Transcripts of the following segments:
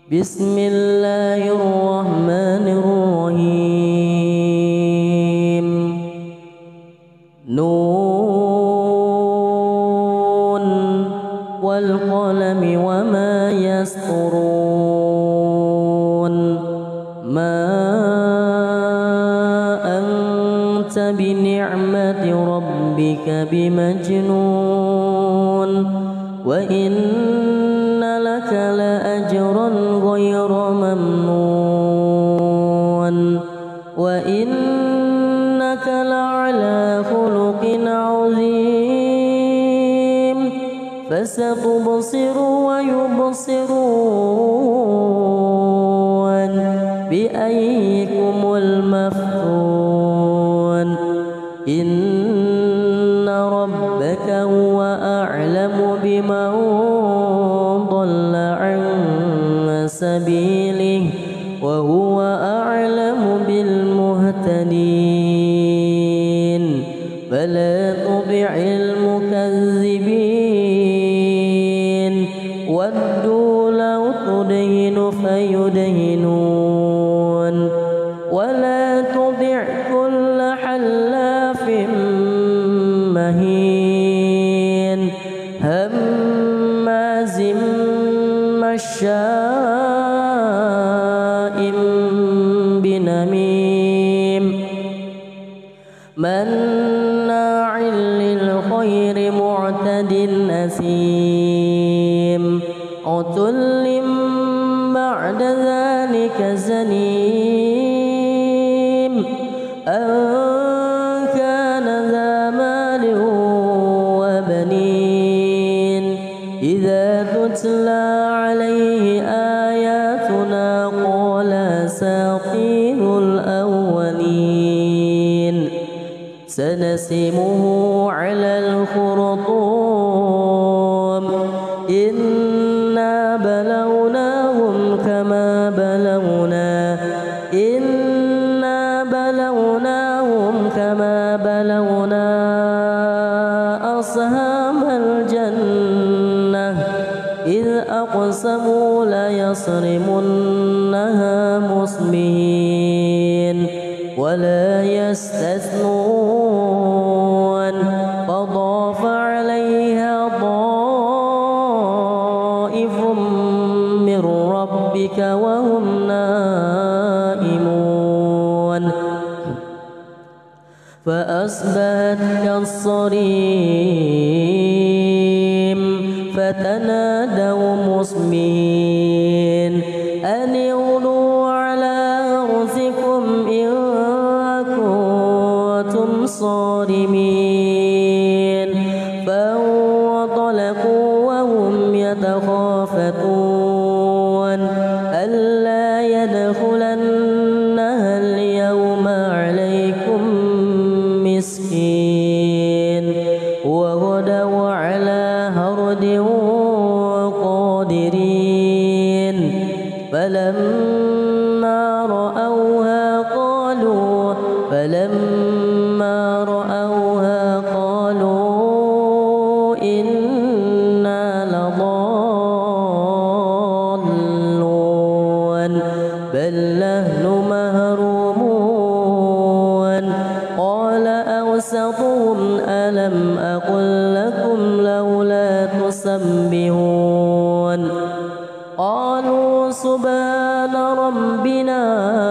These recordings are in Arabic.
بسم الله الرحمن الرحيم نون والقلم وما يسطرون ما أنت بنعمة ربك بمجنون وإن لك لأجرا غير ممنون وإنك لعلى خلق عظيم فستبصر ويبصرون بأيكم المفتون إن ربك هو أعلم بمن ضل عن سبيله وهو أعلم بالمهتدين فلا تطع المكذبين ودوا لو تدهن فيدهنون ولا تطع كل حلاف مهين هماز مشاء بنميم مناع للخير معتد أثيم عتل بعد ذلك زنيم أن كان ذا مال وبنين إذا تتلى عليه آياتنا قال أساطير الأولين سنسمه على الخرطوم إنا بلوناهم كما بلونا أصحاب الجنة إذ أقسموا ليصرمنها مصبحين ولا يستثنون فطاف عليها طائف من ربك وهم نائمون فأصبحت كالصريم فتنادوا مصبحين أن اغدوا على حرثكم إن كنتم صارمين فانطلقوا وهم يتخافتون ألا يدخلنها اليوم عليكم مسكين وغدوا على هرد قادرين فلما رأوها قالوا إنا لضالون بل نحن محرومون قال أوسطهم ألم أقل لكم لولا تسبحون قالوا سبحان ربنا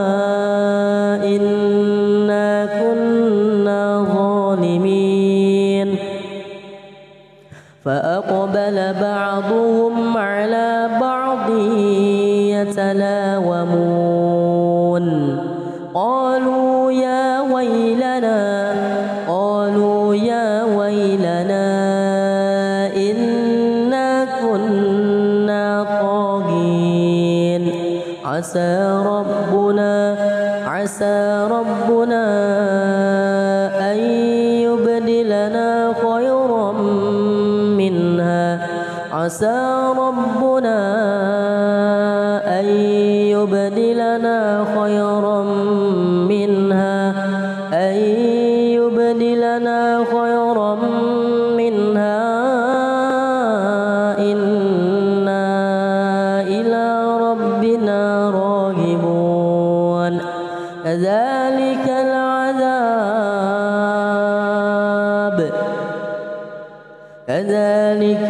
إنا كنا ظالمين فأقبل بعضهم على بعض يتلاومون قالوا يا ويلنا إنا كنا طاغين عسى ربنا أن يبدلنا خيرا منها إنا إلى ربنا كذلك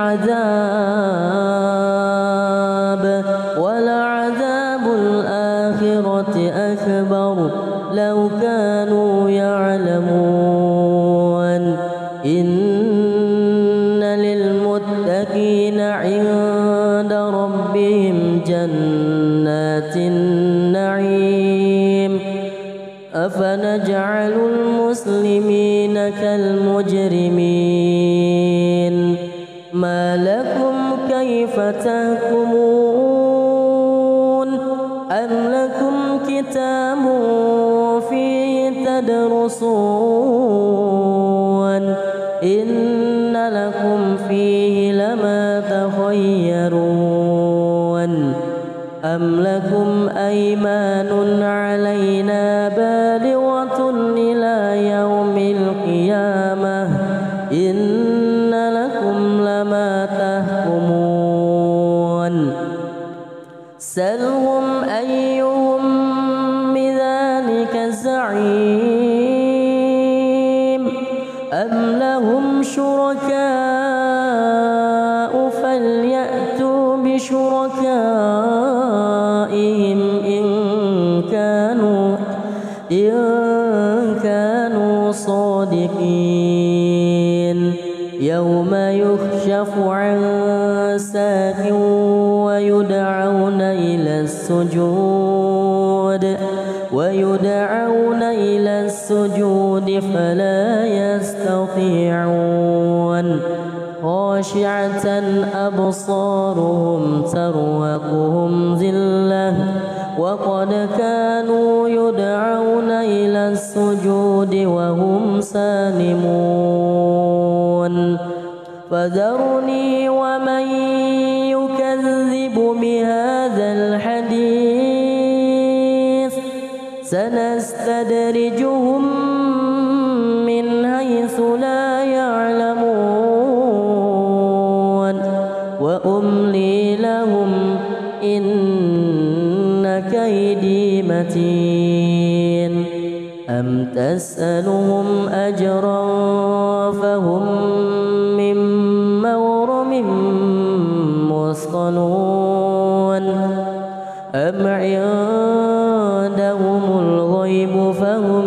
العذاب ولعذاب الآخرة أكبر لو كانوا يعلمون إن للمتقين عند ربهم جنات النعيم أفنجعل المسلمين كالمجرمين ما لكم كيف تحكمون أم لكم كتاب فيه تدرسون إن لكم فيه لما تخيرون أم لكم أيمان علينا بالغة إلى يوم القيامة إن لكم لما تحكمون سلهم أيهم بذلك زعيم أم لهم شركاء فليأتوا بشركائهم إن كانوا صادقين يوم يكشف عن ساق ويدعون إلى السجود فلا يستطيعون خاشعة أبصارهم ترهقهم ذلة وقد كانوا يدعون إلى السجود وهم سالمون فذرني ومن يكذب بهذا الحديث سنستدرجهم من حيث لا يعلمون وأملي لهم إن كيدي متين أم تسألهم أجرا فهم من مغرم مثقلون أم عندهم الغيب فهم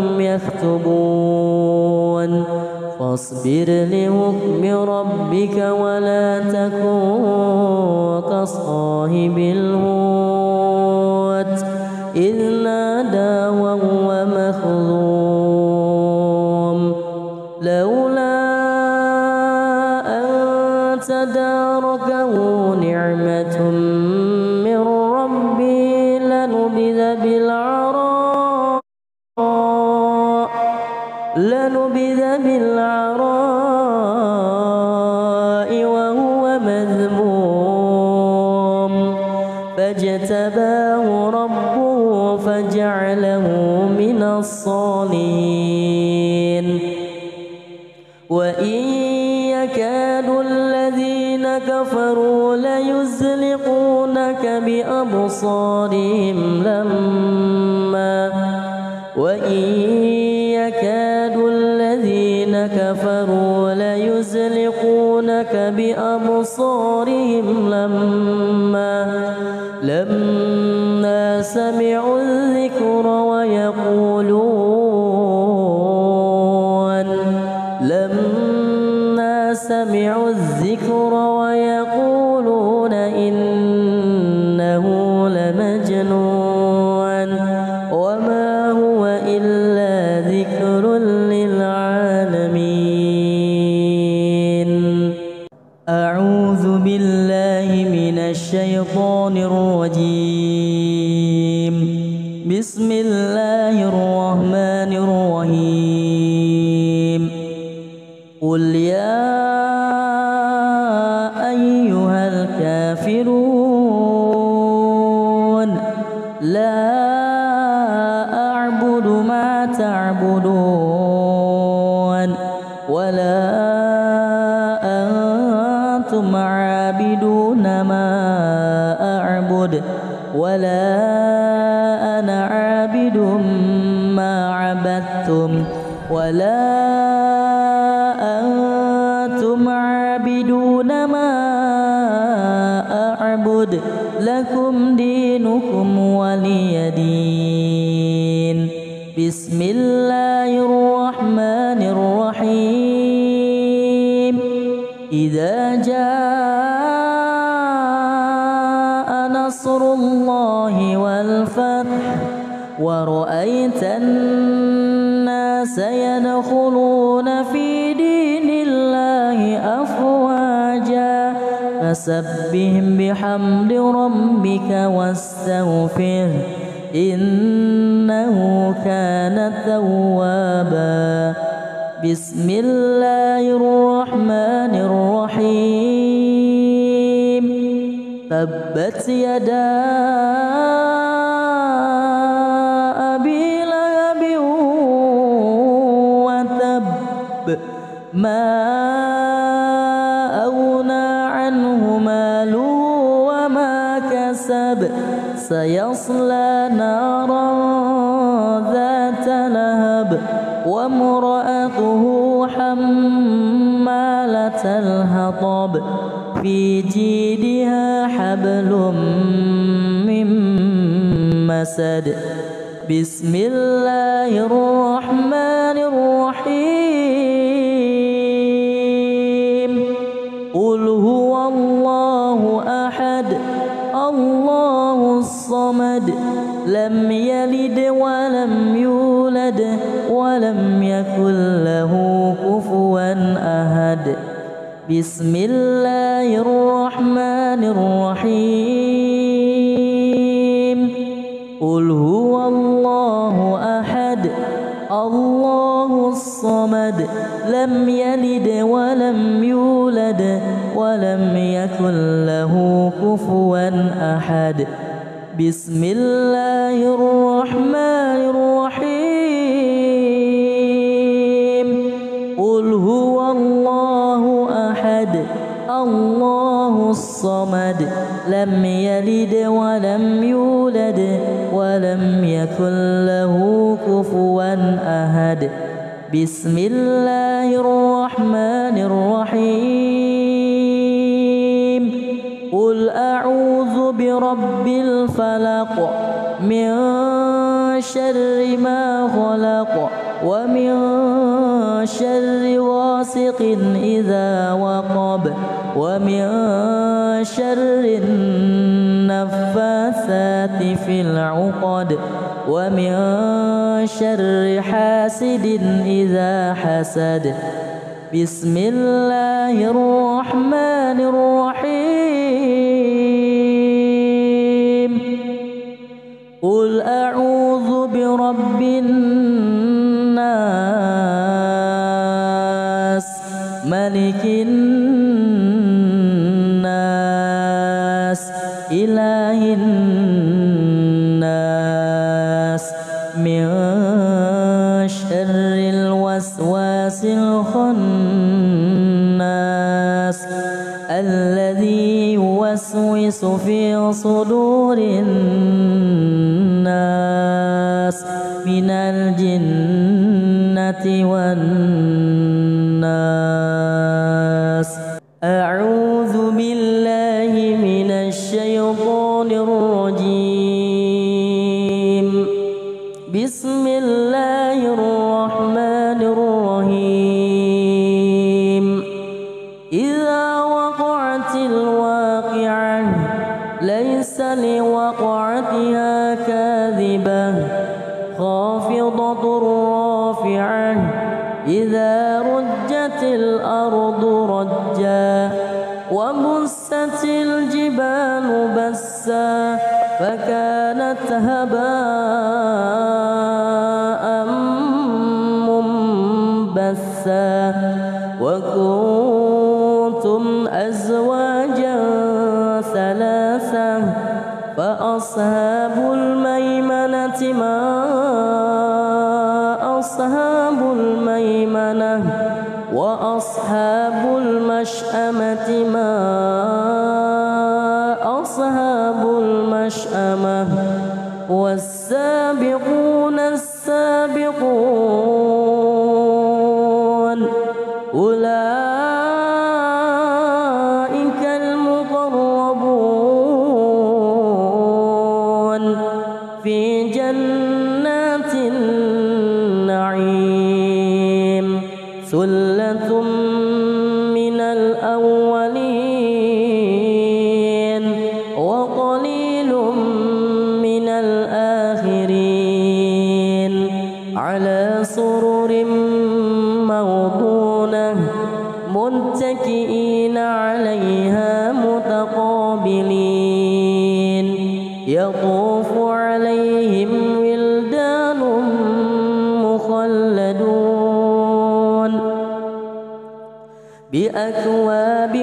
يكتبون فاصبر لحكم ربك ولا تكن كصاحب الحوت إذ نادى وهو مكظوم لولا أن تداركه نعمة من ربه لنبذ بالعراء وهو مذموم فاجتباه ربه فجعله من الصالحين وإن يكاد الذين كفروا ليزلقونك بأبصارهم لما سمعوا الذكر ويقولون إنه لمجنون وما هو إلا ذكر للعالمين أعوذ بالله من الشيطان الرجيم بسم الله الرحمن الرحيم قل يا أيها الكافرون لا أعبد ما تعبدون ولا أنتم عابدون ما أعبد ولا أنا عابد ما عبدتم ولا أنتم عابدون ما أعبد لكم دينكم ولي دين. بسم الله الرحمن الرحيم. إذا جاء نصر الله والفتح ورأيت الناس يدخلون في دين الله أفواجا فسبح بحمد ربك واستغفره إنه كان توابا. بسم الله الرحمن الرحيم. تبت يدا أبي لهب وتب ما أغنى عنه ماله وما كسب سيصلى نارا ذات لهب وامرأته حمالة الحطب في جيدها حبل من مسد. بسم الله الرحمن الرحيم. قل هو الله أحد الله الصمد لم يلد ولم يولد ولم يكن له كفوا أحد. بسم الله الرحمن الرحيم. قل هو الله أحد الله الصمد لم يلد ولم يولد ولم يكن له كفوا أحد. بسم الله الرحمن الرحيم. قل هو الله أحد الله الصمد لم يلد ولم يولد ولم يكن له كفوا أحد. بسم الله الرحمن الرحيم. قل أعوذ برب الفلق من شر ما خلق ومن شر غاسق إذا وقب ومن شر النفاثات في العقد ومن شر حاسد إذا حسد. بسم الله الرحمن الرحيم. قل أعوذ برب الناس ملك الناس إله الناس من شر الوسواس الخناس الذي يوسوس في صدور الناس من الجنة والناس. أعوذ بالله من الشيطان الرجيم. بسم الله الرحمن الرحيم. إذا وقعت الواقعة ليس لوقعتها كاذبة خافضة رافعة إذا رجت الأرض رجا وبست الجبال بسا فكانت هباء منبثا وكنتم أزواجا ثلاثة فأصحاب الميمنة ما أصحاب الميمنة وأصحاب المشأمة ما أصحاب المشأمة والسابقون السابقون ثلة من الأولين وقليل من الآخرين على سرر موضونة متكئين عليها متقابلين يطوف عليهم ولدان مخلدون بأكواب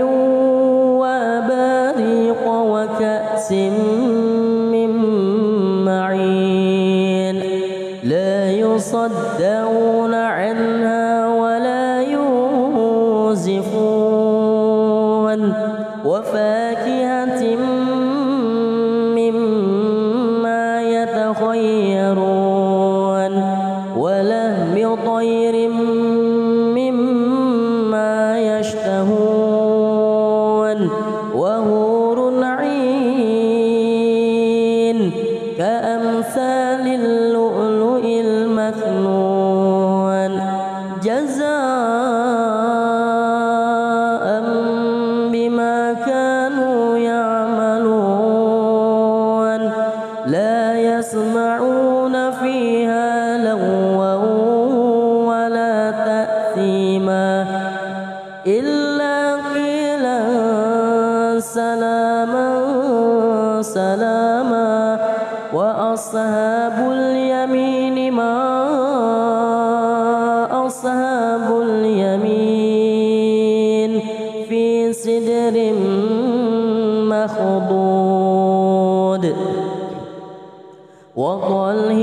وأباريق وكأس من معين لا يصدعون عنها ولا ينزفون وفاكهة مما يتخيرون ولحم طير مما يشتهون وحور عين كأمثال اللؤلؤ المكنون جزاء بما كانوا يعملون لا يسمعون فيها لغوا ولا تأثيما إلا قيلا سلاما سلاما وأصحاب اليمين ما أصحاب اليمين في سدر مخضود وطلح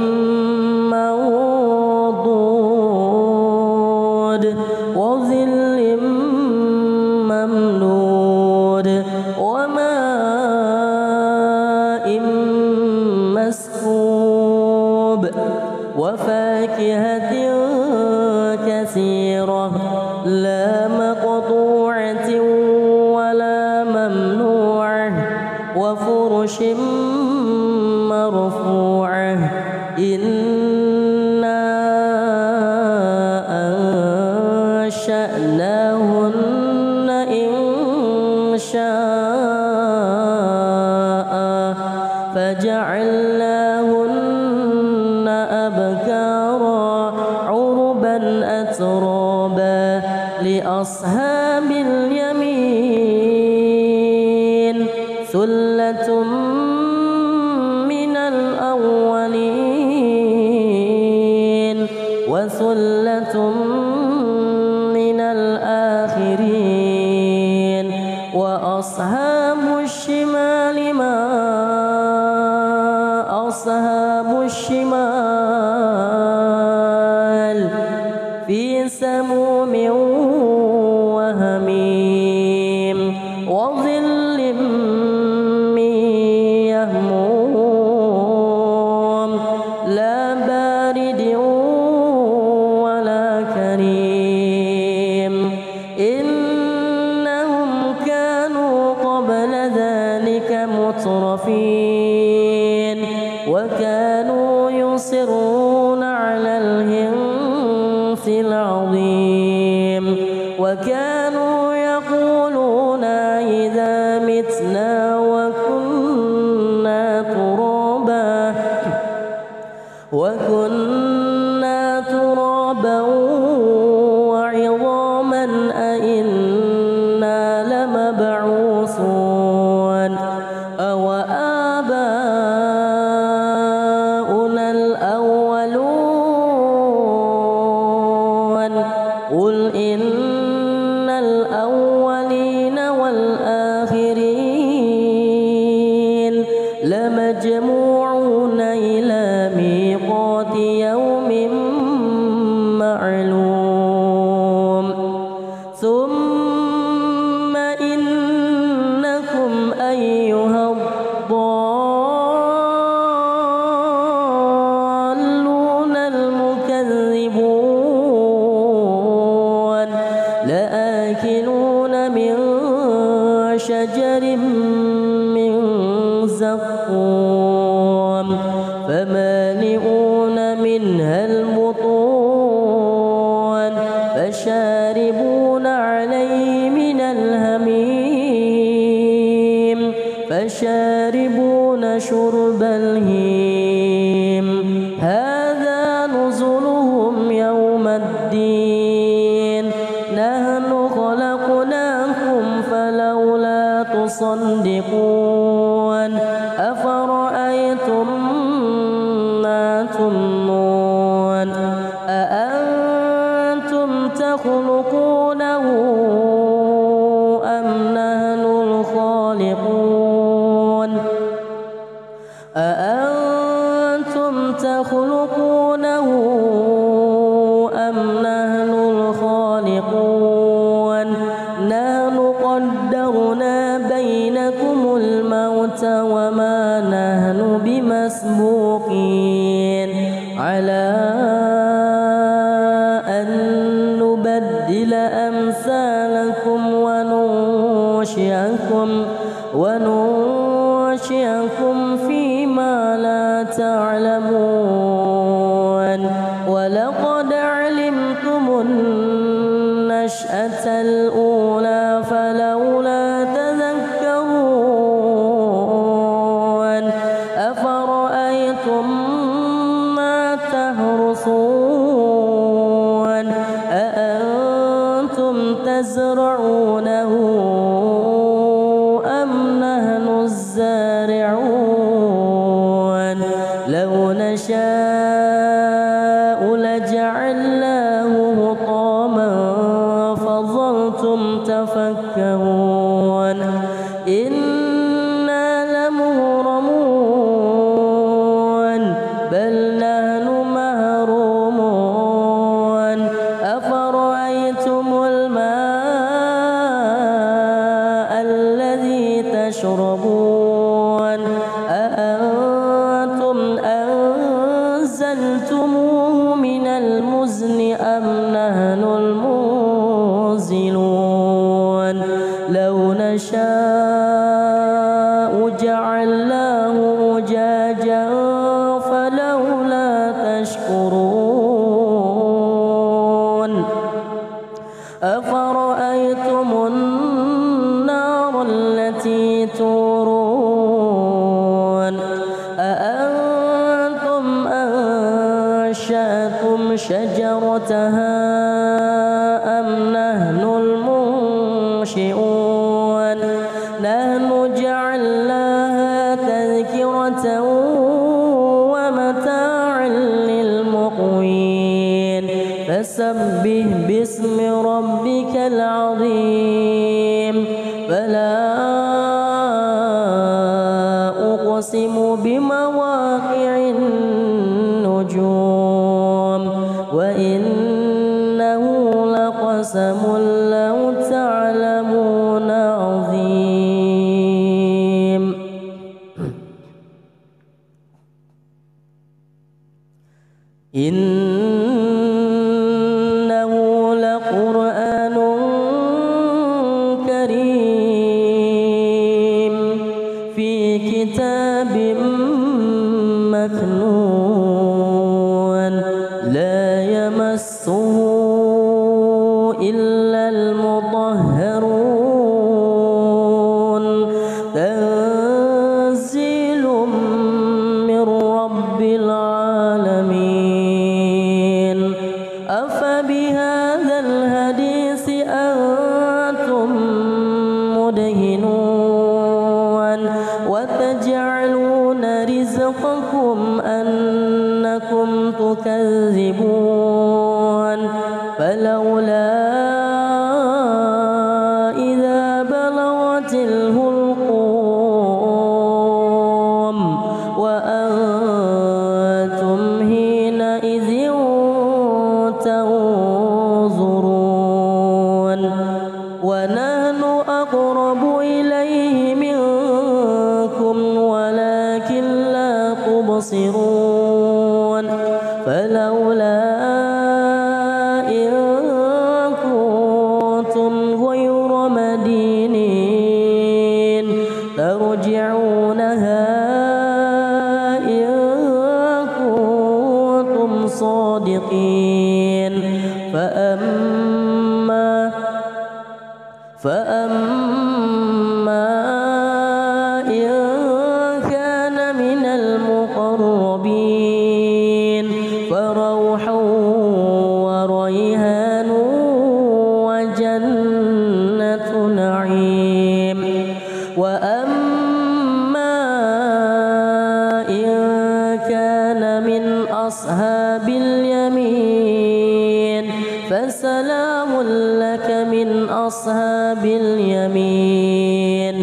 منضود وظل ممدود وماء مسكوب وفاكهة كثيرة لا مقطوعة ولا ممنوعة وفرش مرفوعة إنا أنشأناهن إن شاء فجعلناهن أبكارا عربا أترابا لأصحاب اليمين ثلة من الأولين وثلة من الآخرين وأصحاب الشمال ما أصحاب الشمال في سموم وهميم وظل من يهموم لا بارد ولا كريم إنهم كانوا قبل ذلك مترفين وكانوا يصرون على الحنث العظيم وكانوا يقولون إذا متنا وكنا ترابا وعظاما أئنا لمبعوثون أو آباؤنا الأولون قل إن الأولين والآخرين لمجموعون إلى ميقات يوم معلوم ثم إنكم أيها الضالون المكذبون لآكلون من شجر من زقوم فمالئون منها البطون فشاربون عليه من الحميم فشاربون شرب الهيم هذا نزلهم يوم الدين نحن خلقناكم فلولا تصدقون أفرأيتم ما تمنون أأنتم تخلقونه أم نحن الخالقون أأنتم تخلقونه أم نحن الخالقون نحن قدرنا بينكم الموت وما نحن بمسبوقين على أن نبدل أمثالكم وننشئكم فيما لا تعلمون ولقد علمتم النشأة الأولى فلولا تذكرون أفرأيتم ما تحرثون أأنتم تزرعونه أم نحن الزارعون لو نشاء لجعلناه حطاما فظلتم تفكرون إنا لمغرمون بل نحن محرومون أفرأيتم الماء الذي تشربون أأنتم أنزلتموه من المزن أم نحن المنزلون لو نشاء جعلناه أجاجا فلولا تشكرون أفرأيتم النار التي تورون أأنتم أنشأتم شجرتها أم نحن المنشئون نحن جعلناها تذكرة ومتاعا للمقوين فسبح باسم ربك العظيم فلا أقسم بمواقع النجوم وإنه لقسم لو تعلمون عظيم إنه لقرآن كريم في كتاب مكنون لا يمسه إلا المطهرون تنزيل من رب العالمين أفبهذا الحديث أنتم مدهنون وتجعلون رزقكم أنكم تكذبون فلولا إذا بلغت الحلقوم وأنتم حينئذ تنظرون ونحن أقرب إليه منكم ولكن لا تبصرون فلولا إن كنتم غير مدينين ترجعونها إن كنتم صادقين فأما فسلام لك من أصحاب اليمين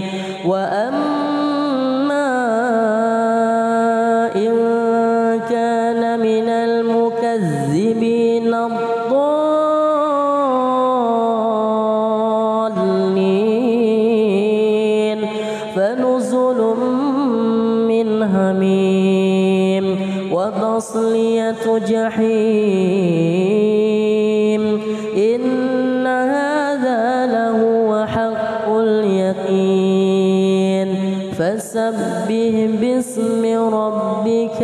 وأما إن كان من المكذبين الضالين فنزل من حميم وتصلية جحيم إن هذا لهو حق اليقين فسبح باسم ربك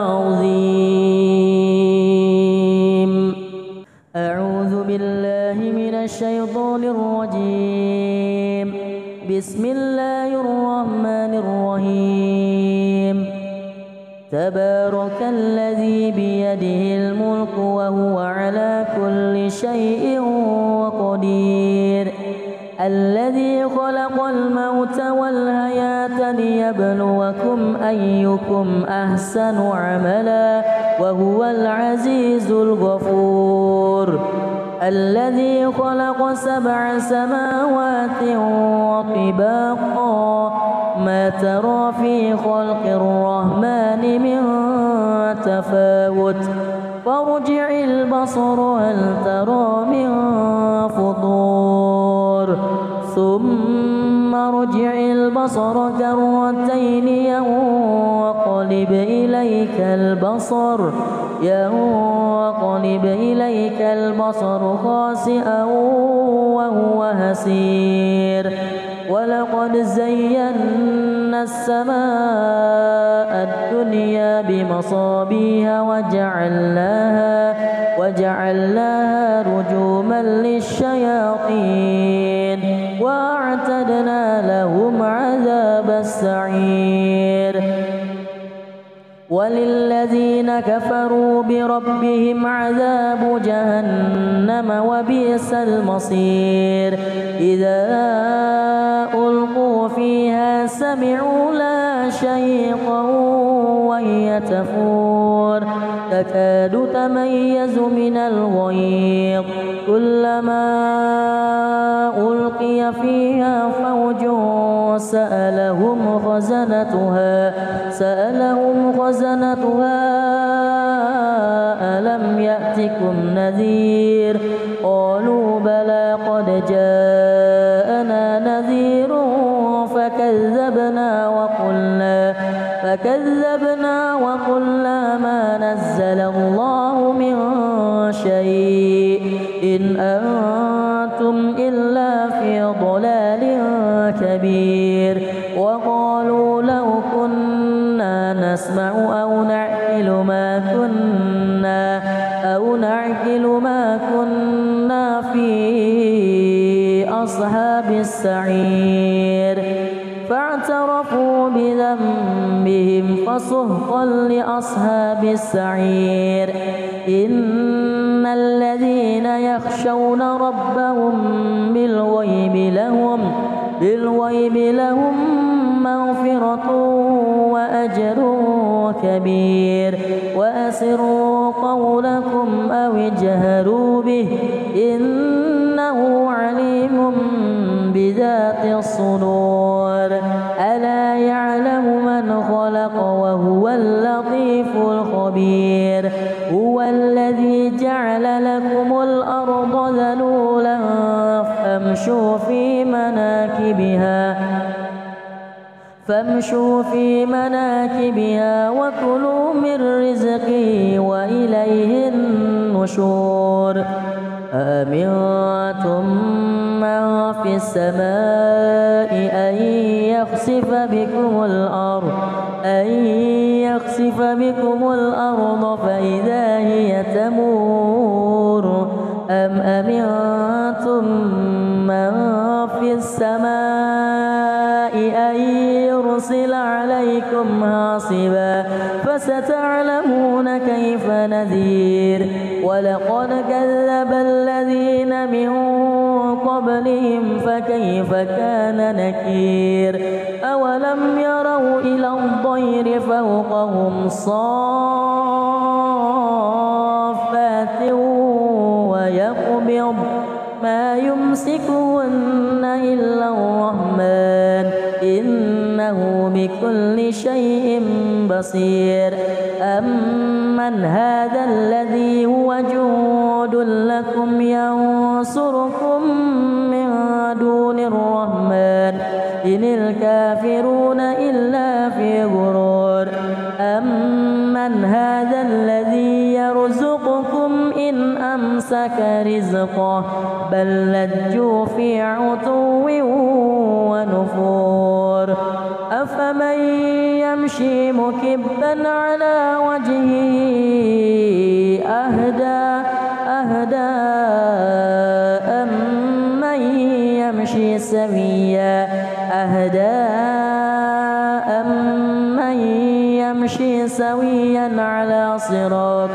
العظيم. أعوذ بالله من الشيطان الرجيم. بسم الله الرحمن الرحيم. تبارك الذي بيده الملك وهو على كل شيء قدير الذي خلق الموت والحياة ليبلوكم أيكم أحسن عملا وهو العزيز الغفور الذي خلق 7 سماوات طباقا ما ترى في خلق الرحمن من تفاوت فارجع البصر هل ترى من فطور ثم ارجع البصر كرتين ينقلب إليك البصر خاسئا وهو هسير ولقد زينا السماء الدنيا بمصابيح وجعلناها رجوما للشياطين وأعتدنا لهم عذاب السعير وللذين كفروا بربهم عذاب جهنم وبئس المصير إذا ألقوا فيها سمعوا لها شهيقا وهي تفور تكاد تميز من الغيظ كلما ألقي فيها فوج سألهم خزنتها ألم يأتكم نذير قالوا بلى قد جاءنا نذير فكذبنا وقلنا ما نزل الله من شيء إن أنتم إلا في ضلال كبير وقالوا لو كنا نسمع أو نعقل ما كنا في أصحاب السعير فاعترفوا بذنبهم فسحقا لأصحاب السعير إن الذين يخشون ربهم بالغيب لهم مغفرة وأجر كبير وأسروا قولكم أو اجهروا به إنه عليم بذات الصدور ألا يعلم من خلق وهو اللطيف الخبير هو الذي جعل لكم الأرض ذلولا فامشوا في مناكبها وكلوا من رزقه وإليه النشور أأمنتم من في السماء أن يخسف بكم الأرض فإذا هي تمور أم أمنتم من في السماء أن يرسل عليكم حاصبا فستعلمون كيف نذير ولقد كذب الذين من قبلهم فكيف كان نكير أولم يروا إلى الطير فوقهم صافات ويقبضن ما يمسكهن إلا الرحمن إنه بكل شيء بصير أمن هذا الذي هو جند لكم ينصركم من دون الرحمن إن الكافرون إلا في غرور أمن هذا الذي يرزقكم إن أمسك رزقه بل لجوا في عتو ونفور أفمن يمشي مكبا على وجهه أهدى أمن يمشي سويا أمن يمشي سويا على صراط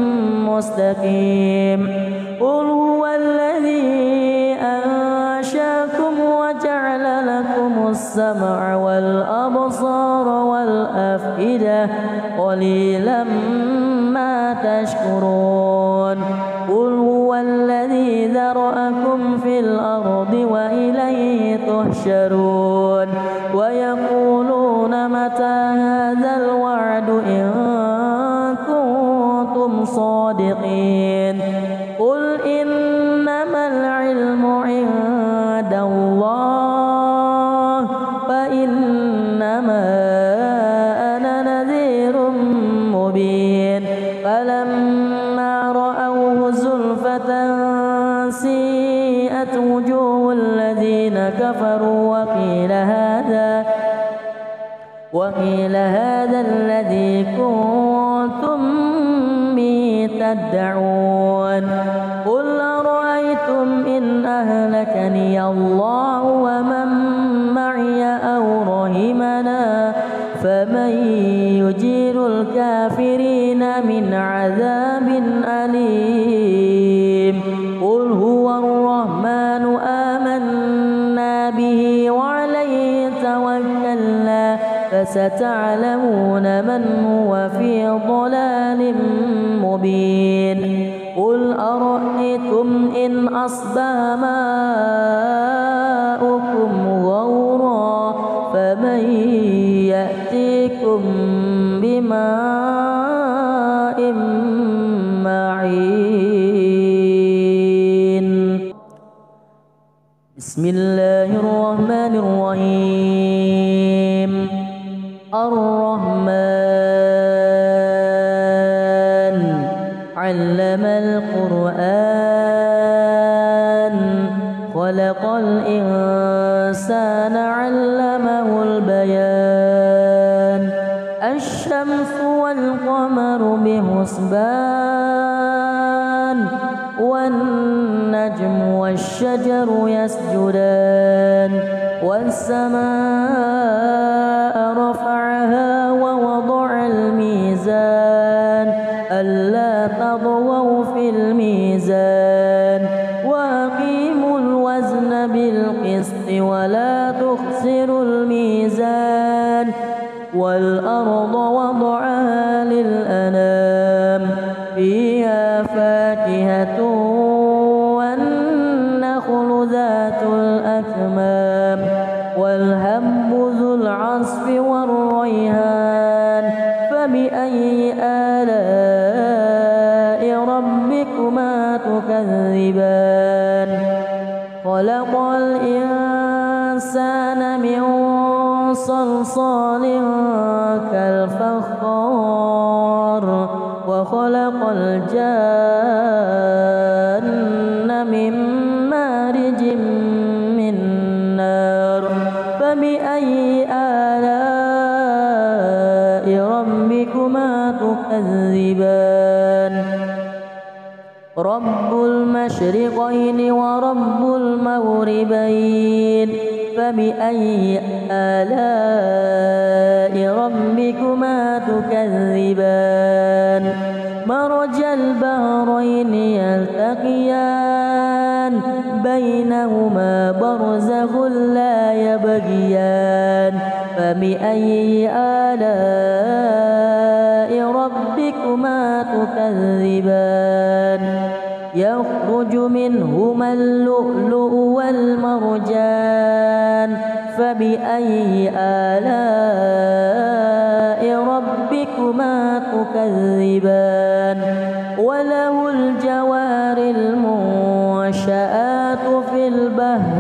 مستقيم قل هو الذي أنشاكم وجعل لكم السمع والأبصار والأفئدة قليلا ما تشكرون قل هو الذي ذرأكم في الأرض وإليه تحشرون ويقولون متى هذا الوعد إن كنتم صادقين قل إنما العلم عند الله فإنما أنا نذير مبين فلما رأوه زلفة سيئت وجوه الذين كفروا وقيل هذا الذي كنتم به تدعون قل أرأيتم إن أهلكني الله ومن معي أو رحمنا فمن يجير الكافرين من عذاب أليم قل هو الرحمن آمنا به وعليه توكلنا فستعلمون من هو في ضلال مبين قل أرأيتم إن أصبح ماؤكم غورا فمن يأتيكم بماء معين بسم الله الرحمن الرحيم الرحمن علم القرآن خلق الإنسان علمه البيان الشمس والقمر بحسبان والنجم والشجر يسجدان والسماء رفعها ووضع الميزان ألا تطغوا في الميزان وأقيموا الوزن بالقسط ولا تخسروا الميزان والأرض وضعها للأنام فيها فاكهة والنخل ذات الأكمام والهب ذو العصف والريحان فبأي آلاء ربكما تكذبان خلق الإنسان من صلصال كالفخار وخلق الجان من مارج من نار فبأي آلاء ربكما تكذبان رب المشرقين ورب المغربين فبأي آلاء ربكما تكذبان مرج البحرين يلتقيان بينهما برزخ لا يبغيان فبأي آلاء ربكما تكذبان يخرج منهما اللؤلؤ والمرجان فبأي آلاء ربكما تكذبان وله الجوار المنشآت في البحر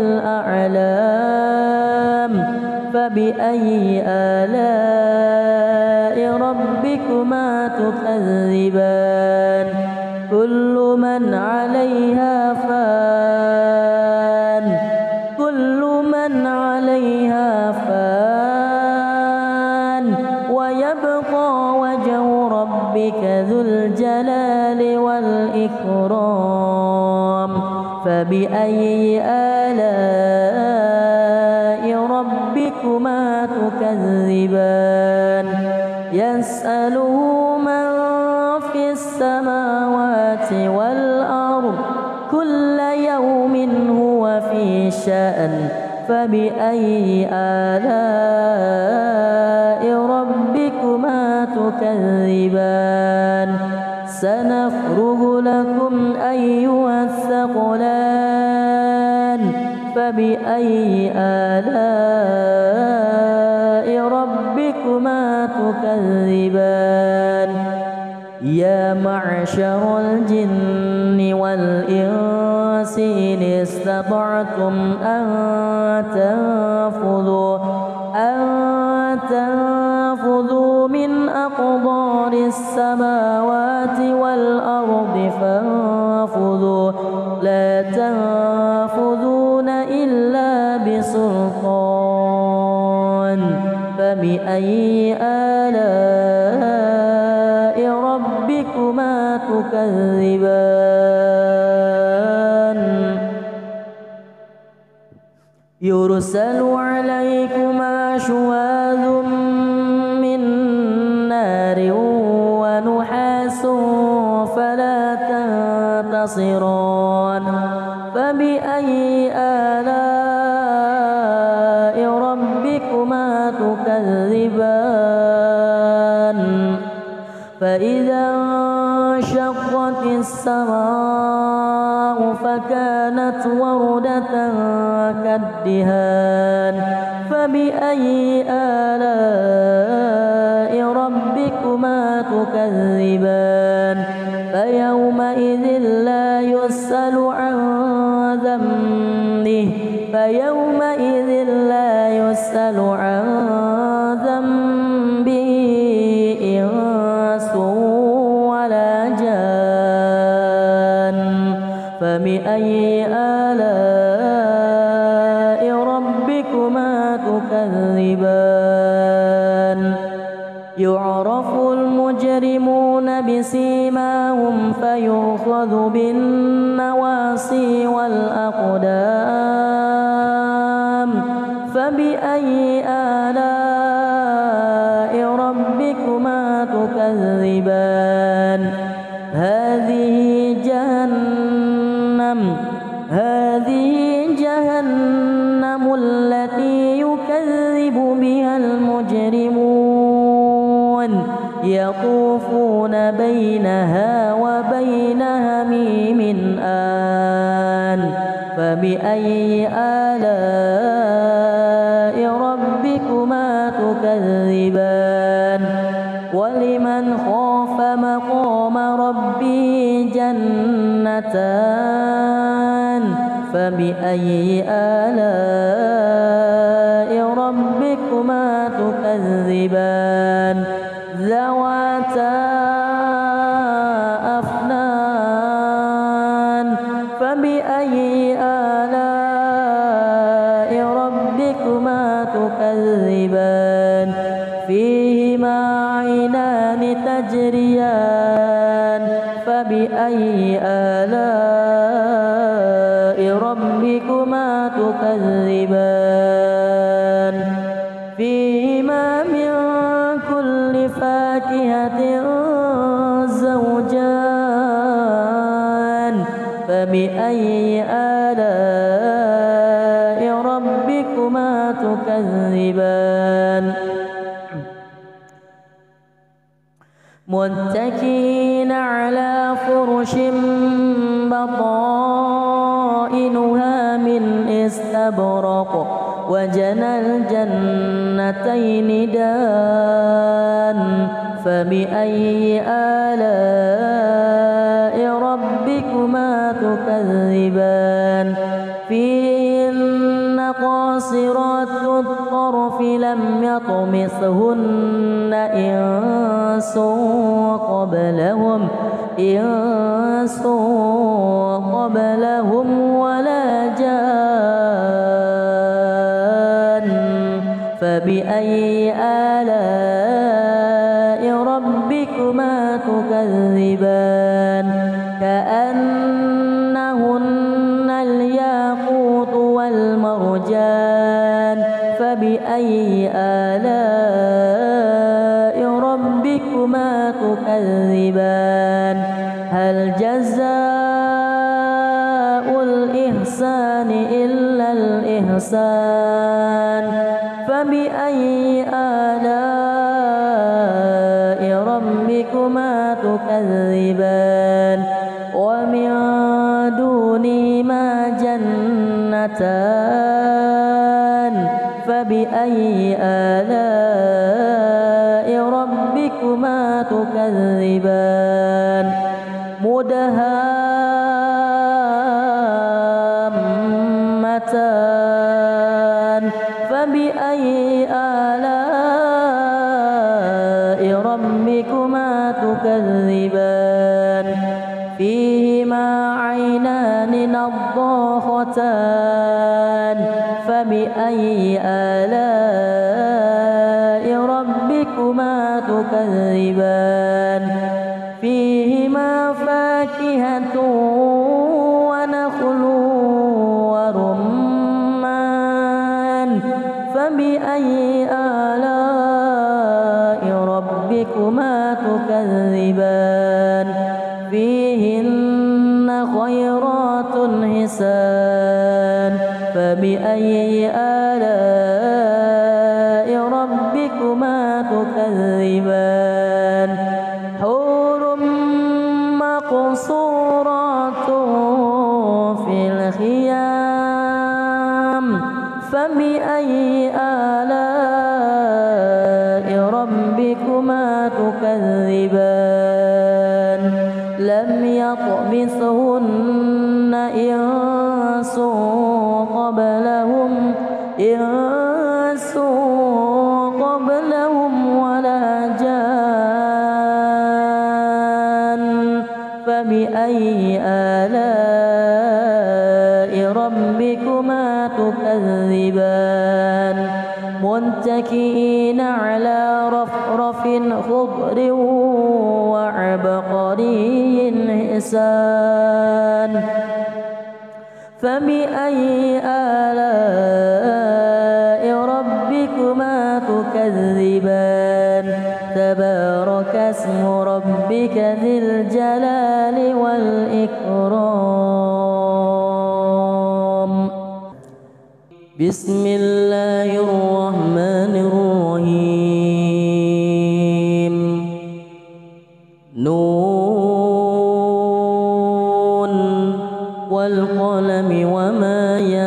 كالأعلام فبأي آلاء ربكما تكذبان كل من عليها فان ويبقى وجه ربك ذو الجلال والإكرام فبأي آلاء ربكما تكذبان يسأله من في السماوات والأرض كل يوم هو في شأن فبأي آلاء ربكما تكذبان سنفرغ لكم أيها الثقلان فبأي آلاء ربكما تكذبان يا معشر الجن والإنس إن استطعتم أن تنفذوا من أقطار السماوات والأرض فانفذوا لا تنفذون إلا بسلطان فبأي آلاء ربكما تكذبان يرسل عليكما شواذ من نار ونحاس فلا تنتصران فبأي آلاء ربكما تكذبان فإذا انشقت السماء فكانت وردة كالدهان فبأي آلاء ربكما تكذبان فيومئذ لا يسأل عن ذنبه إنس ولا جان فبأي آلاء ربكما تكذبان يعرف المجرمون بسيماهم فيؤخذ بالنواصي والأقدام فبأي آلاء ربكما تكذبان هذه جهنم التي يكذب بها المجرمون يطوفون بينها وبين هميم آن فبأي آلاء ربكما تكذبان ولمن خاف مقام ربه جنتان فبأي آلاء ربكما تكذبان ذواتا أفنان فبأي آلاء ربكما تكذبان فيهما عينان تجريان فبأي آلاء ربكما تكذبان فيهما من كل فاكهة زوجان فبأي آلاء ربكما تكذبان متكئين على فرش بطائنها من استبرق وجنى الجنتين دان فبأي آلاء ربكما تكذبان فيهن قاصرات الطرف لم يطمثهن إنس قبلهم ولا جان فبأي آلاء ربكما تكذبان كأنهن الياقوت والمرجان فبأي آلاء ربكما تكذبان هل جزاء الإحسان إلا الإحسان فبأي آلاء ربكما تكذبان ومن دونهما جنتان فبأي آلاء ربكما تكذبان مدهامتان فبأي آلاء ربكما تكذبان فيهما عينان نضاختان فبأي آلاء ربكما تكذبان فيهما فاكهة ونخل ورمان فبأي آلاء ربكما تكذبان فيهن خيرات حسان فبأي آلاء ربكما تكذبان حور مقصورات في الخيام فبأي آلاء ربكما تكذبان لم يطمثهن إنس قبلهم ولا جان فبأي آلاء ربكما تكذبان متكئين على رفرف خضر وعبقري حسان فبأي آلاء ربكما تكذبان تبارك اسم ربك ذي الجلال والإكرام بسم الله الرحمن الرحيم نون والقلم وما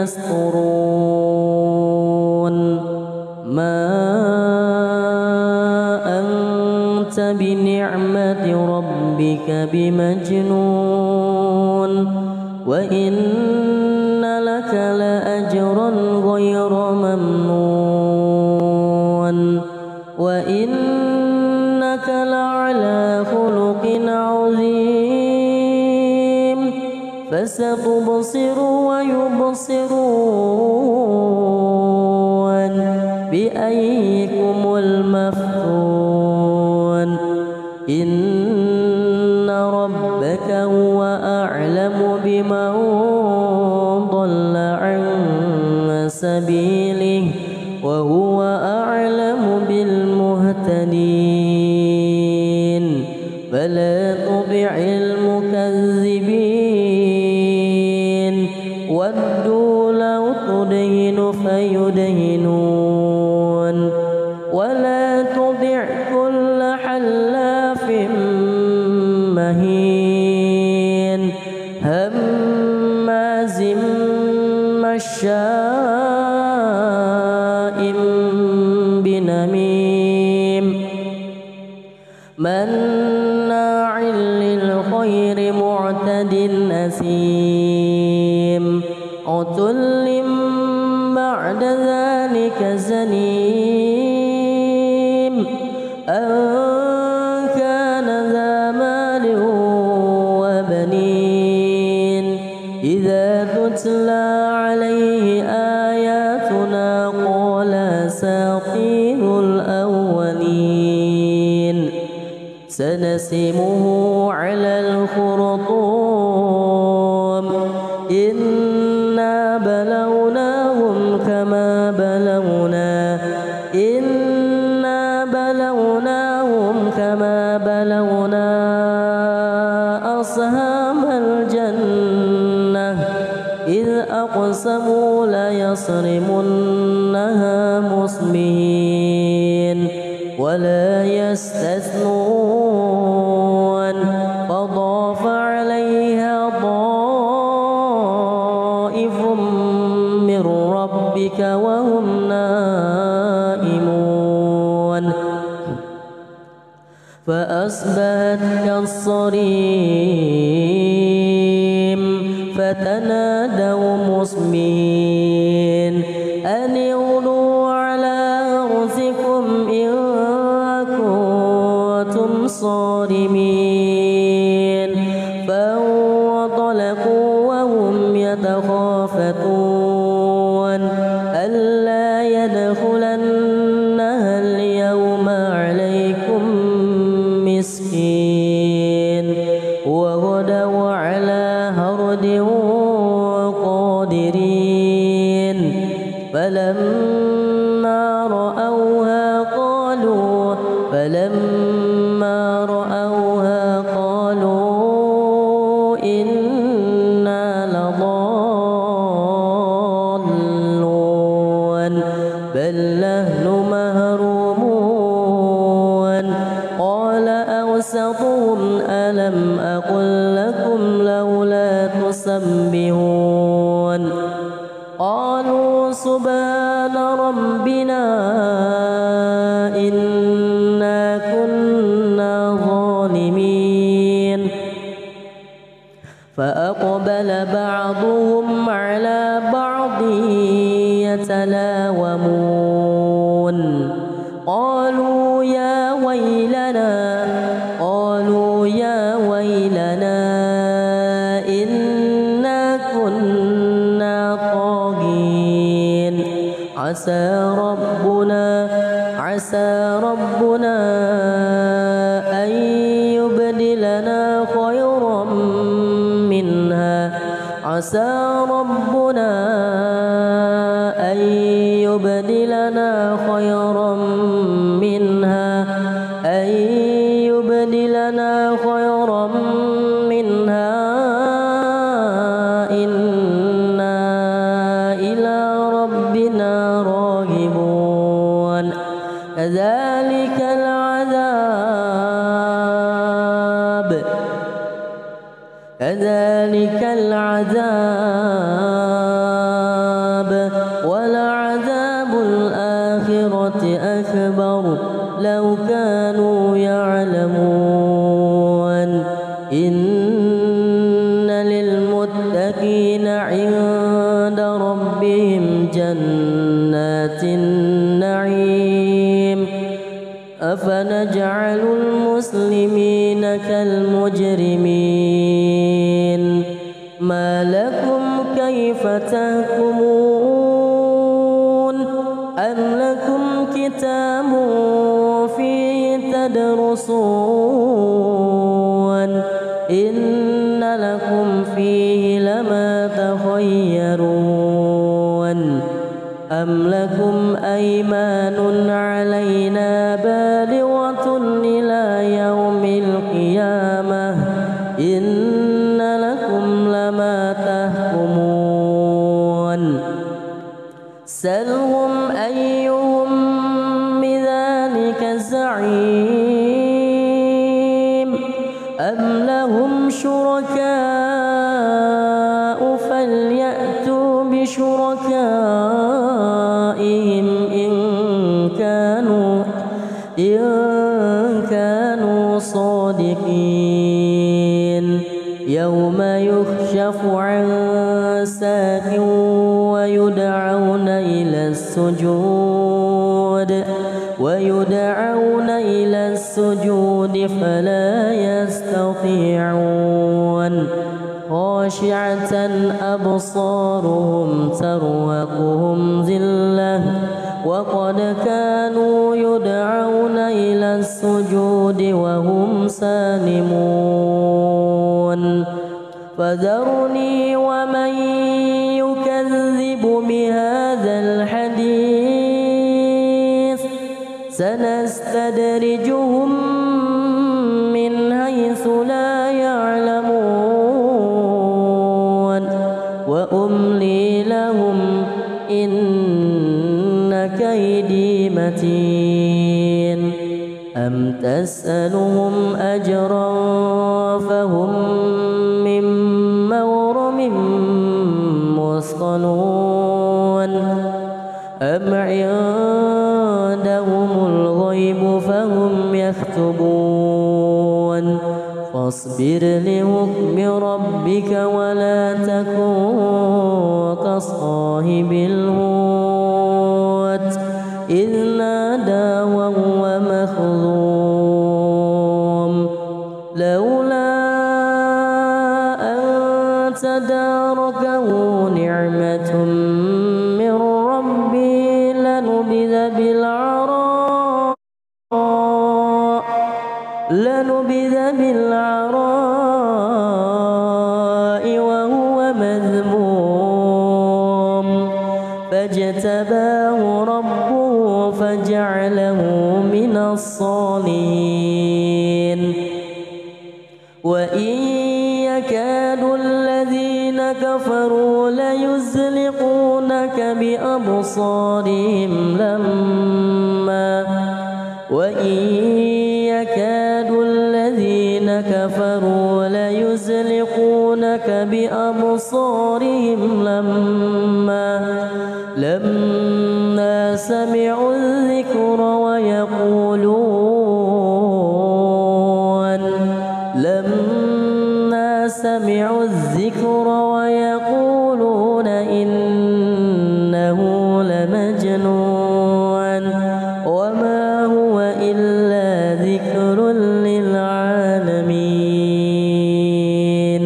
يسطرون ما أنت بنعمة ربك بمجنون وإن لك لأجرا غير ممنون وإنك لعلى خلق عظيم فستبصر ويبصرون بأيكم المفتون إن ربك هو أعلم بمن ضل عن سبيله وهو أعلم بالمهتدين فلا تطع المكذبين ودوا لو تدهن فيدهنون ولا تطع كل حلاف مهين هماز مشاء بنميم مناع للخير معتد أثيم عتل بعد ذلك زنيم أن كان ذا مال وبنين إذا تتلى عليه آياتنا قال أساطير الأولين سنسمه على الخرطوم إنا بلوناهم كما بلونا أصحاب الجنة إذ أقسموا ليصرمنها مصبحين ولا يستثنون فطاف عليها طائف من ربك وهم نائمون فأصبحت كالصريم فتنادوا مصبحين أن اغدوا على حرثكم إن كنتم صارمين فانطلقوا وهم يتخافتون ألا يدخلنها اليوم عليكم مسكين وغدوا على هرد قادرين فلما رأوها قالوا إنا لضالون بل نحن محرومون قال أوسطهم ألم أقل لكم لولا تسبحون قالوا سبحان ربنا إنا كنا ظالمين فأقبل بعضهم على بعض يتلاومون قالوا يا ويلنا إنا كنا طاغين عسى ربنا أن يبدلنا خيرا منها إنا إلى ربنا راغبون كذلك العذاب ولعذاب الآخرة أكبر لو كانوا يعلمون إن للمتقين عند ربهم جنات النعيم أفنجعل المسلمين كالمجرمين ما لكم كيف تحكمون أم لكم كتاب فيه تدرسون إن لكم فيه لما تخيرون أم لكم أيمان علينا بالغة إلى يوم القيامة إن لكم لما تحكمون سلهم أيهم بذلك زعيم أم لهم شركاء فليأتوا بشركائهم إن كانوا صادقين يوم يكشف عن ساق ويدعون إلى السجود فلا يستطيعون خاشعة أبصارهم ترهقهم ذلة وقد كانوا يدعون إلى السجود وهم سالمون فذرني ومن يكذب بهذا الحديث سنستدرجهم من حيث لا يعلمون وأملي لهم إن كيدي متين أم تسألهم أجرا فهم من مغرم مثقلون أم عندهم الغيب فهم يكتبون فاصبر لحكم ربك ولا تكن كصاحب الحوت إذ نادى وهو مكظوم لولا أن تداركه نعمة من ربه لنبذ بالعراء وهو مذموم فاجتباه ربه فجعله من الصالحين وإن يكاد الذين كفروا ليزلقونك بأبصارهم لما سمعوا الذكر ويقولون إنه لمجنون وما هو إلا ذكر للعالمين.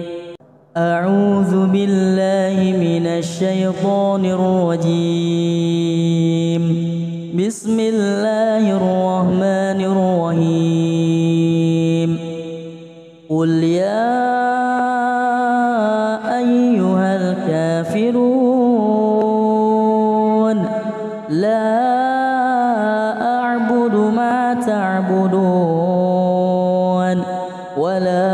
أعوذ بالله من الشيطان الرجيم. بسم الله الرحمن الرحيم. قل يا أيها الكافرون لا أعبد ما تعبدون ولا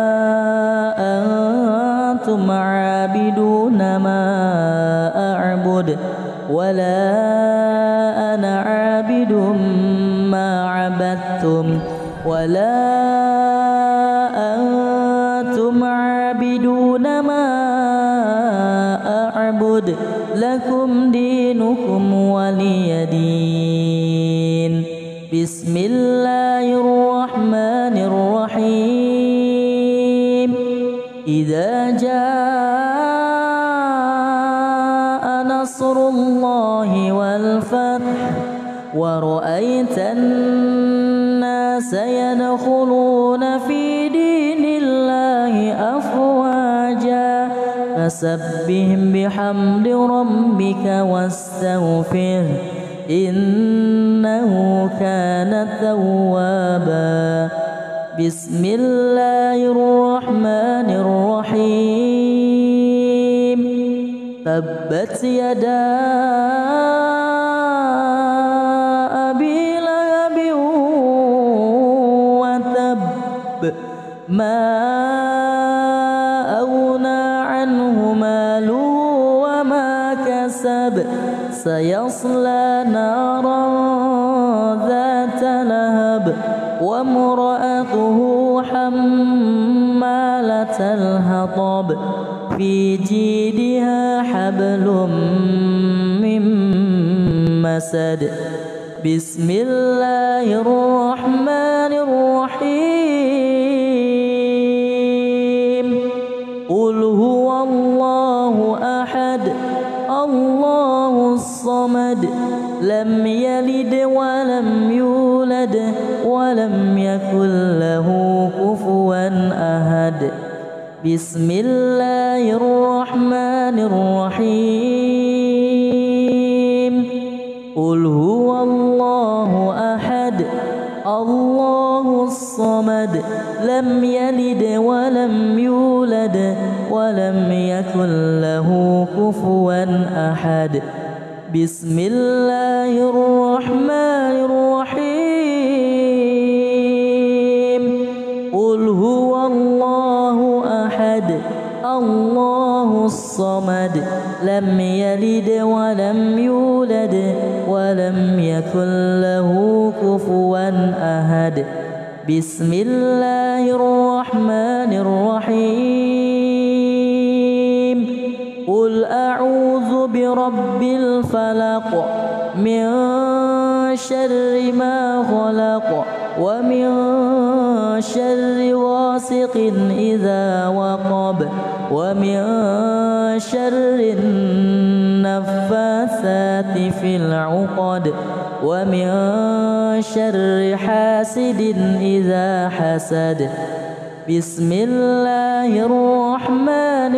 أنتم عابدون ما أعبد ولا أنا عابد ما عبدتم ولا أنتم عابدون ما أعبد لكم دينكم ولي دين. بسم الله الرحمن الرحيم. إذا جاء نصر الله والفتح ورأيت الناس يدخلون في دين الله أفواجا فسبح بحمد ربك واستغفره إنه كان توابا. بسم الله الرحمن الرحيم. تبت يدا أبي لهب وتب ما أغنى عنه ماله وما كسب سيصلى نارا ذات لهب وامرأته حمالة الحطب في جيدها حبل من مسد بسم الله الرحمن الرحيم قل هو الله أحد الله الصمد لم يلد ولم يولد ولم يكن له كفوا أحد بسم الله الرحمن الرحيم قل هو الله أحد الله الصمد لم يلد ولم يولد ولم يكن له كفوا أحد بسم الله الرحمن الرحيم قل هو الله أحد الله الصمد لم يلد ولم يولد ولم يكن له كفوا أحد بسم الله الرحمن الرحيم قل أعوذ برب الفلق من شر ما خلق ومن شر غاسق إذا وقب ومن شر النفاثات في العقد ومن شر حاسد إذا حسد بسم الله الرحمن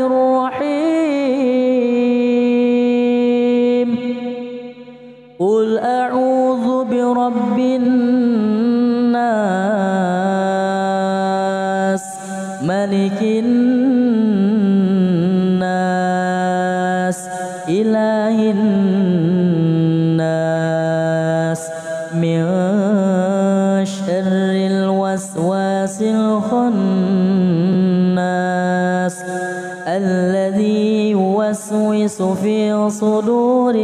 الرحيم قل أعوذ برب الناس ملك الناس إله الناس من شر الوسواس الخناس الذي يوسوس في صدور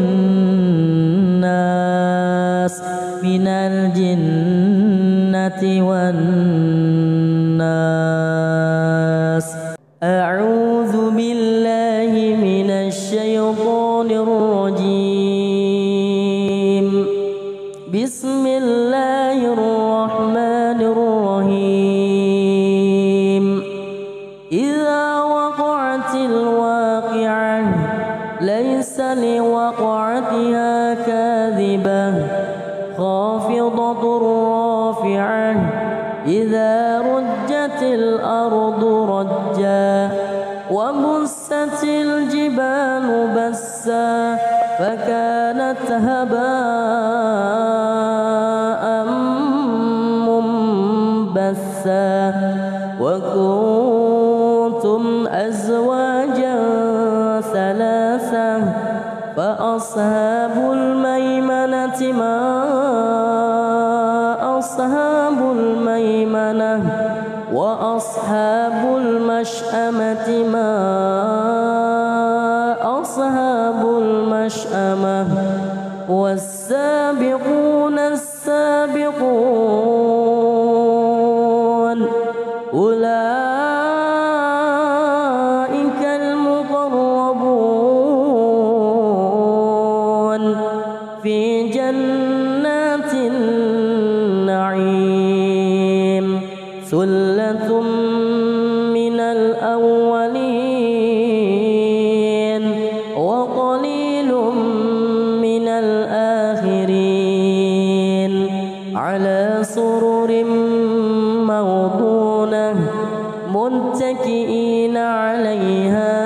الناس من الجنة والناس أعوذ بالله من الشيطان الرجيم بسم الله الرحمن الرحيم إذا وقعت الواقعة ليس لوقعتها كاذبة خافضة رافعة إذا رجت الأرض رجا وبست الجبال بسا فكانت هباء منبثا وكنتم أزواجا ثلاثة فأصحاب الميمنة ما أصحاب الميمنة وأصحاب المشأمة ما أصحاب المشأمة والسابقون السابقون أولئك المقربون في جنات النعيم ثلة من الأولين وقليل من الآخرين على سرر موضونة متكئين عليها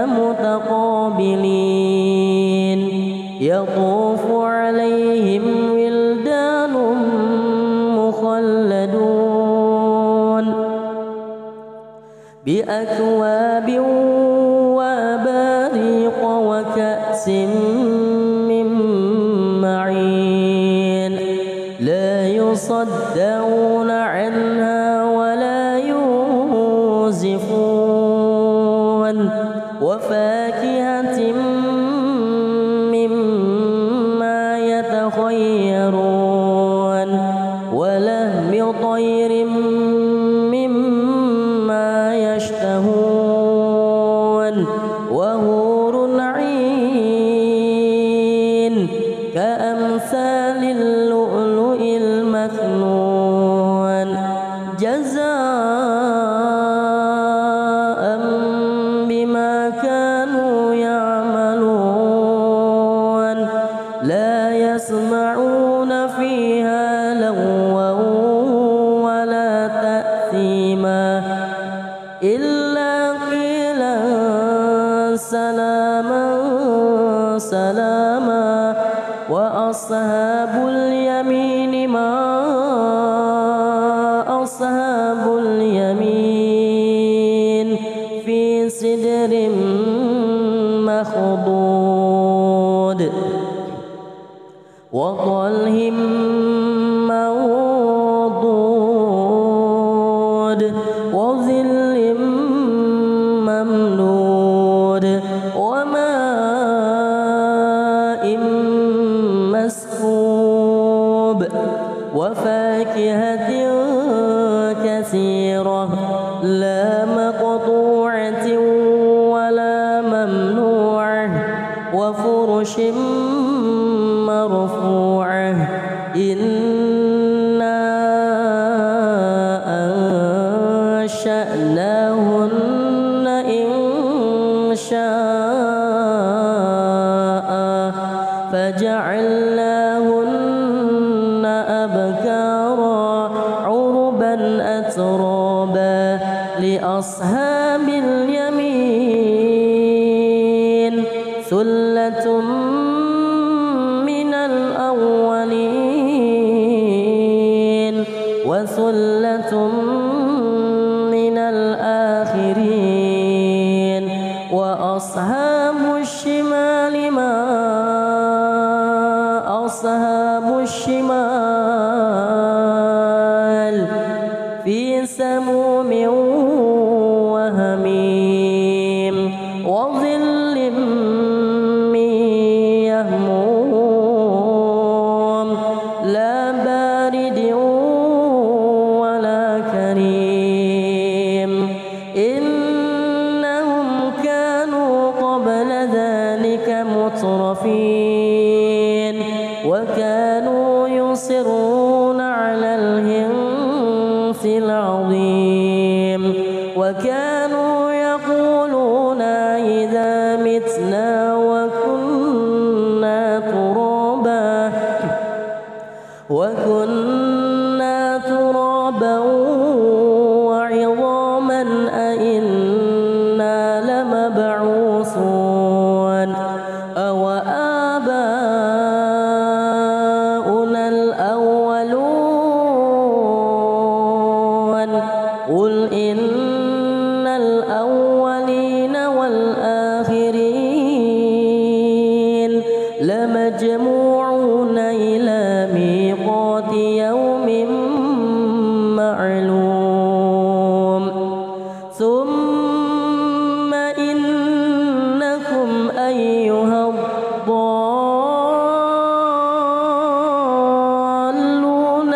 متقابلين يطوف عليهم ولدان مخلدون بأكواب وأباريق وكأس من معين لا يصدعون عنها ولا ينزفون وفاكهة مما يتخيرون ولحم طير مما يشتهون وحور عين كأمثال اللؤلؤ المكنون جزاء بما كانوا يعملون لا يسمعون فيها لغوا ولا تأثيما إلا قيلا سلاما سلاما وأصحاب اليمين ما أصحاب اليمين في سدر مخضود وطلح منضود وظل ممدود وماء مسكوب وفاكهة كثيرة لا مقطوعة ولا ممنوعة وفرش مرفوعة إنا أنشأناهن إنشاء فجعلناهن أبكارا عربا أترابا لأصحاب اليمين ثلة من الأولين وثلة من الآخرين وأصحاب الشمال ما أصحاب الشمال في سموم وهميم وظل من يهموم لا بارد ولا كريم إنهم كانوا قبل ذلك مترفين وكانوا يصرون على الحنث العظيم وكانوا يقولون إذا متنا وكنا ترابا وعظاما أئنا لمبعوثون أو آباؤنا الأولون قل إن الأولين والآخرين لمجموعون إلى ميقات يوم معلوم ثم إنكم أيها الضالون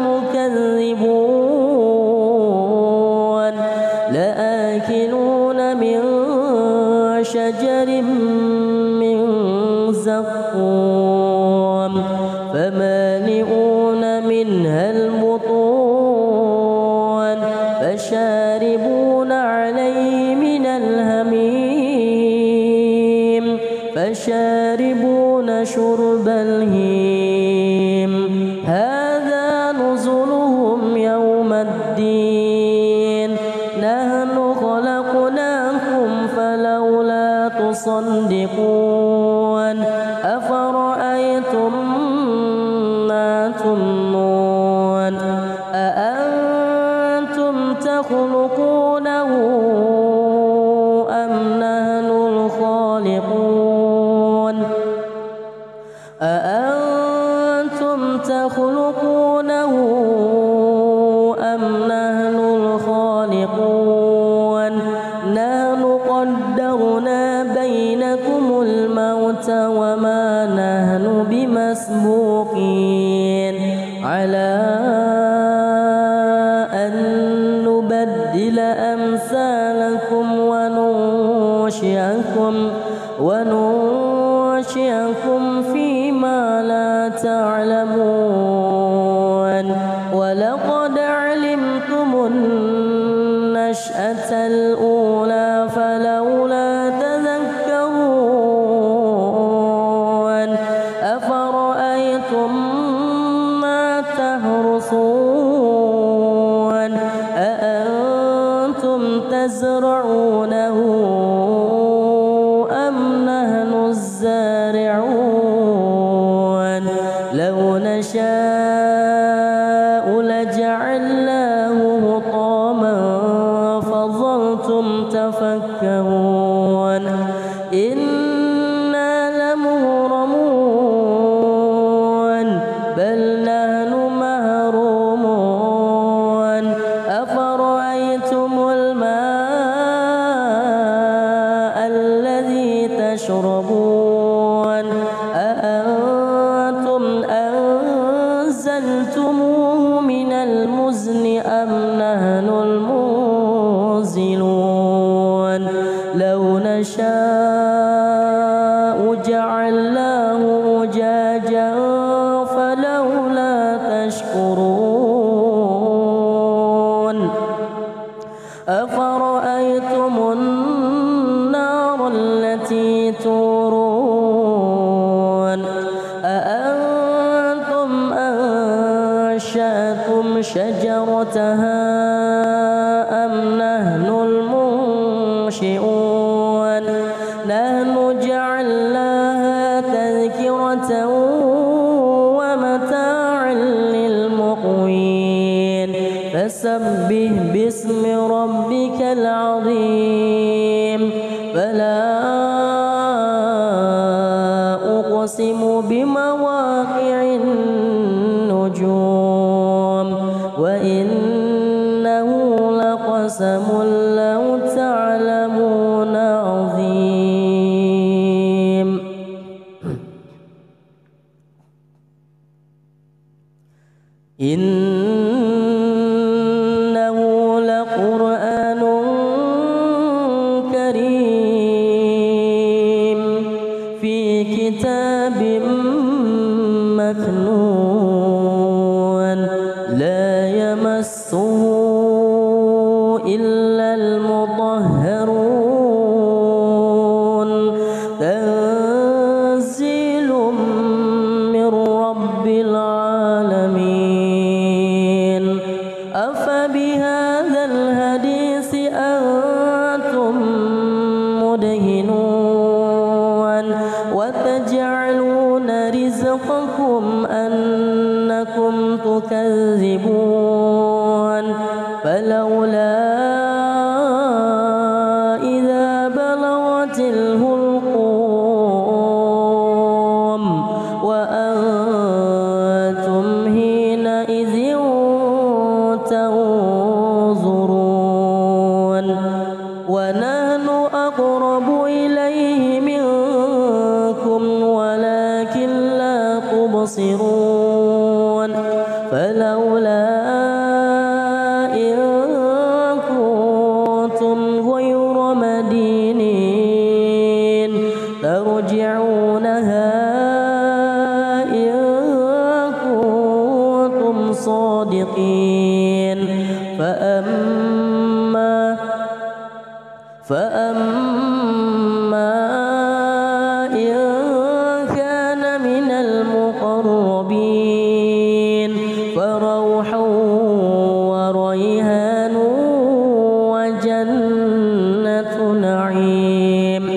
المكذبون لآكلون من شجر من زقوم فمالئون منها البطون فشاربون عليه من الهميم فشاربون شرب الهيم هذا نزلهم يوم الدين نحن خلقناكم فلولا تصدقون أفرأيتم ما تمنون أأنتم تخلقونه أم نحن الخالقون أأنتم تخلقونه أم نحن الخالقون نحن قدرنا بينكم الموت وما نحن بمسبوقين على أن نبدل أمثالكم وننشئكم وننشئكم فيما لا تعلمون ولقد علمتم النشأة الأولى فلولا تذكرون أفرأيتم ما تحرثون أأنتم تزرعونه أم نحن الزارعون لو نشاء لجعلناه حطاما فظلتم تفكرون إنا لمغرمون بل نحن محرومون أفرأيتم الماء الذي تشربون أأنتم أنزلتموه من المزن أم نحن المنزلون لو نشاء جعلناه أجاجا فلولا تشكرون أفرأيتم النار التي تورون أأنتم أنشأتم شجرتها أم نحن المنشئون نحن جعلناها تذكرة ومتاعا للمقوين فسبح باسم ربك العظيم فلا أقسم بمواقع النجوم وإنه لقسم لو تعلمون عظيم إنه لقرآن كريم في كتاب مكنون لا يمسه إلا المطهرون تنزيل من رب العالمين أفبهذا الحديث أنتم مدهنون وتجعلون رزقكم أنكم تكذبون فلولا إذا بلغت الحلقوم وأنتم حينئذ تنظرون ونحن أقرب إليه منكم ولكن لا تبصرون فلولا إن كنتم غير مدينين ترجعونها إن كنتم صادقين فأما إن كان من المقربين فروح وريحان وجنة نعيم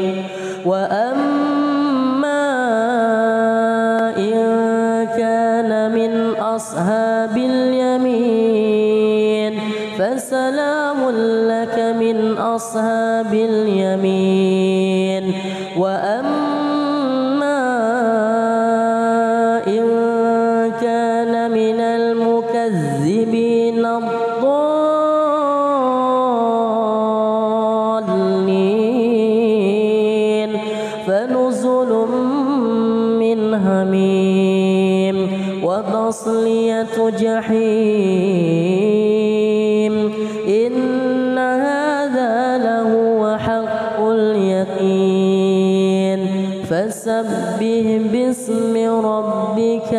وأما إن كان من أصحاب اليمين فسلام لك من أصحاب اليمين وأما إن كان من المكذبين الضالين فنزل من حميم وتصلية جحيم إن هذا لهو حق اليقين فسبح باسم ربك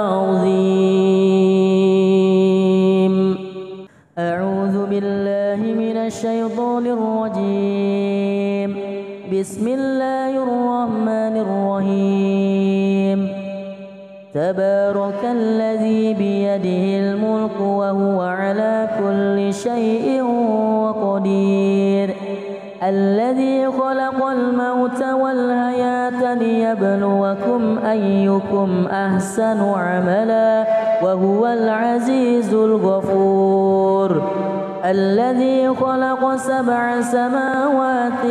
العظيم. أعوذ بالله من الشيطان الرجيم. بسم الله الرحمن الرحيم. تبارك الذي بيده الملك وهو على كل شيء قدير. الذي خلق الموت والحياة ليبلوكم أيكم أحسن عملا وهو العزيز الغفور. الذي خلق 7 سماوات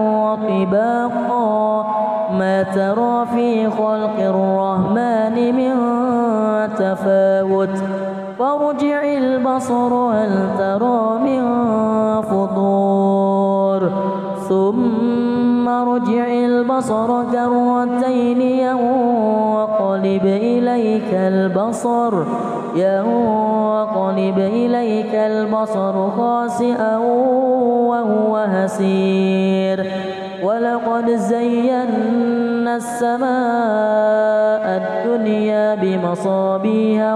طباقا ما ترى في خلق الرحمن من تفاوت فارجع البصر هل ترى من فطور ثم ارجع البصر كرتين ينقلب إليك البصر خاسئا وهو هسير. ولقد زينا السماء الدنيا بمصابيح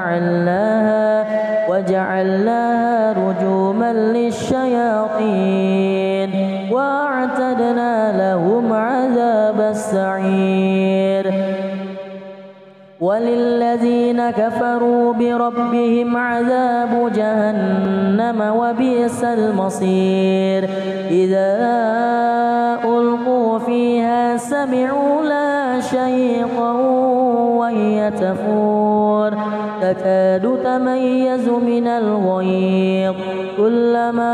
وجعلناها رجوما للشياطين وأعتدنا لهم عذاب السعير. وللذين كفروا بربهم عذاب جهنم وبئس المصير. إذا ألقوا فيها سمعوا لها شهيقا وهي تفور تكاد تميز من الغيظ كلما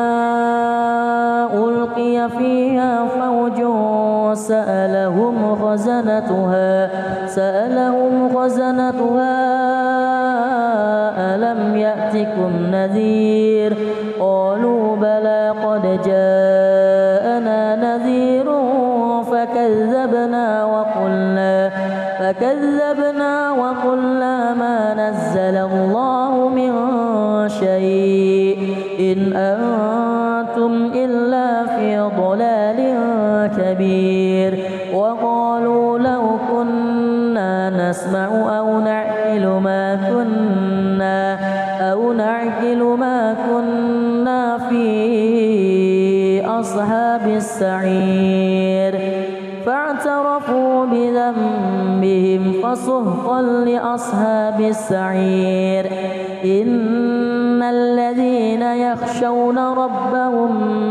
ألقي فيها فوج سألهم خزنتها ألم يأتكم نذير قالوا بلى قد جاءنا نذير فكذبنا وقلنا ما نزل الله من شيء إن أنتم إلا في ضلال كبير. وقالوا لو كنا نسمع أو نعقل ما كنا في أصحاب السعير. فاعترفوا بذنبهم فسحقا لأصحاب السعير. إن الذين يخشون ربهم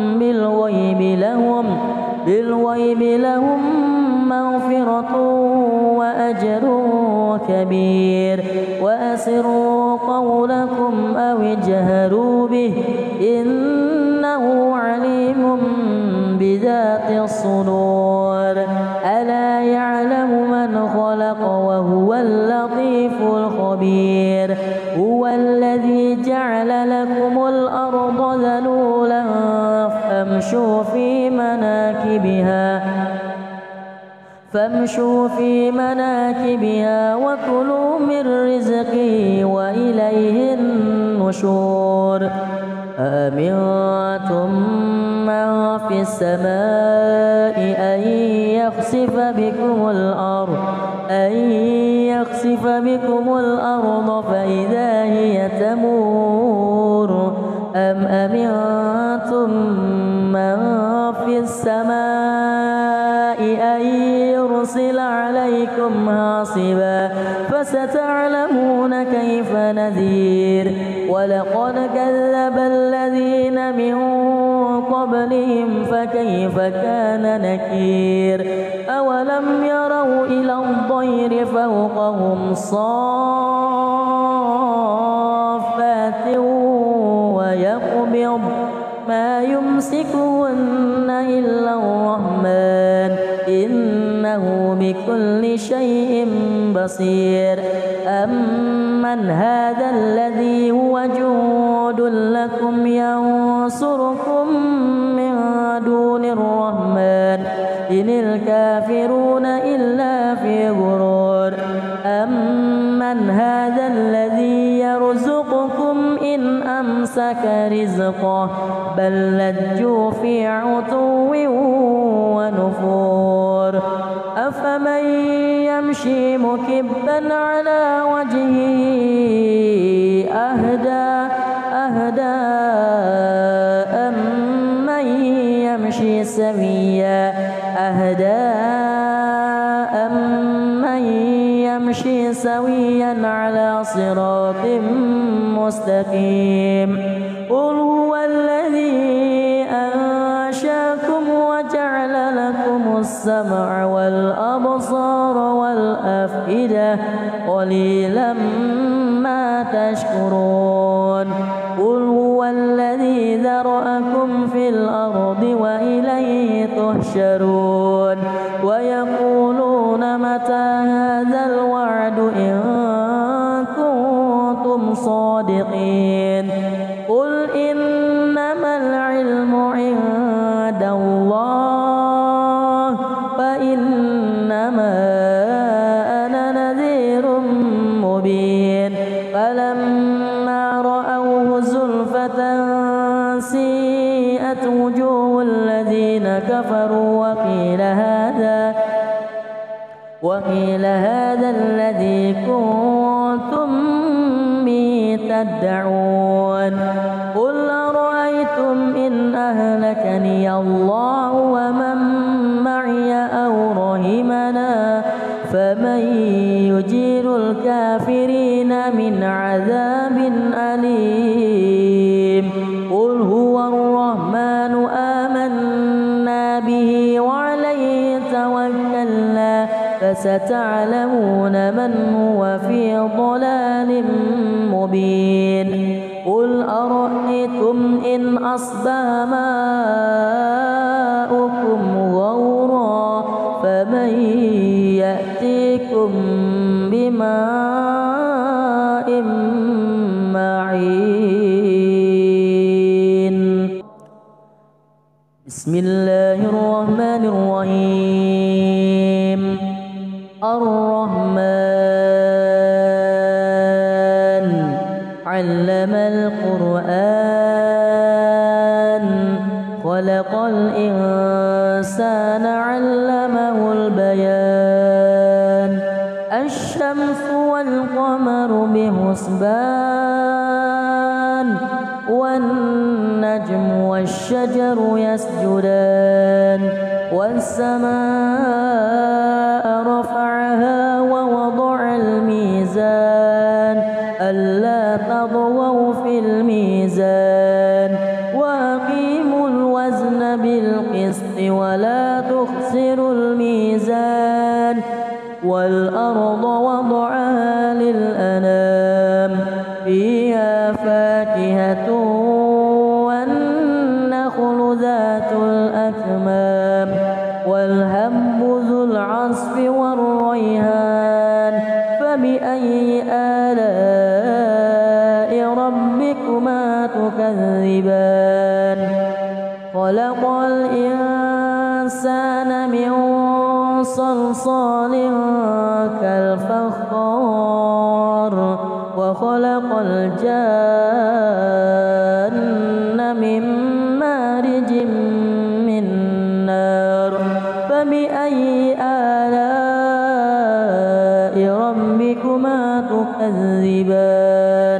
بالغيب لهم مغفرة وأجر كبير. وأسروا قولكم أو اجهروا به إنه عليم بذات الصدور. ألا يعلم من خلق وهو اللطيف الخبير. هو الذي جعل لكم الأرض ذلولا فامشوا في مناكبها وكلوا من رزقه وإليه النشور. أأمنتم من في السماء أن يخسف بكم الأرض فإذا هي تمور أم أمنتم من في السماء أن يرسل عليكم حاصبا فستعلمون كيف نذير. ولقد كذب الذين من قبلهم فكيف كان نكير. أولم يروا إلى الطير فوقهم صافات ويقبض ما يمسكهن إلا الرحمن إنه بكل شيء بصير. أمن هذا الذي هو جند لكم ينصركم من دون الرحمن إن الكافرون إلا في غرور. أمن هذا الذي يرزقكم إن أمسك رزقه بل لجوا في عتو ونفور. يمشي مكبا على وجهه أهدى أمن يمشي سويا على صراط مستقيم. قل هو الذي أنشاكم وجعل لكم السمع والأبصار والأفئدة قليلا ما تشكرون. قل هو الذي ذرأكم في الأرض وإليه تحشرون. ويقولون متى هذا الوعد إن كنتم صادقين. قل إنما العلم عند الله فإنما أنا نذير مبين. فلما رأوه زلفة سيئت وجوه الذين كفروا وقيل هذا الذي كنتم به تدعون. قل أرأيتم إن أهلكني الله ومن معي أو رحمنا فمن يجير الكافرين من عذاب أليم. قل هو الرحمن آمنا به وعليه توكلنا فستعلمون من هو في ضلال مبين. قل أرأيتم إن أصبح ماؤكم غورا فمن يأتيكم بماء معين. بسم الله الرحمن الرحيم. الرحمن علم القرآن خلق الإنسان علمه البيان. الشمس والقمر بحسبان والنجم والشجر يسجدان. والسماء رفعها ووضع الميزان ألا تطغوا في الميزان وأقيموا الوزن بالقسط ولا تخسروا الميزان. والأرض وضعها للأنام فيها فاكهة والنخل ذات الأكمام والهب ذو العصف والريحان. فبأي آلاء ربكما تكذبان. خلق الإنسان من صلصال كالفخار وخلق الجان من مارج من نار. فبأي آلاء ربكما تكذبان.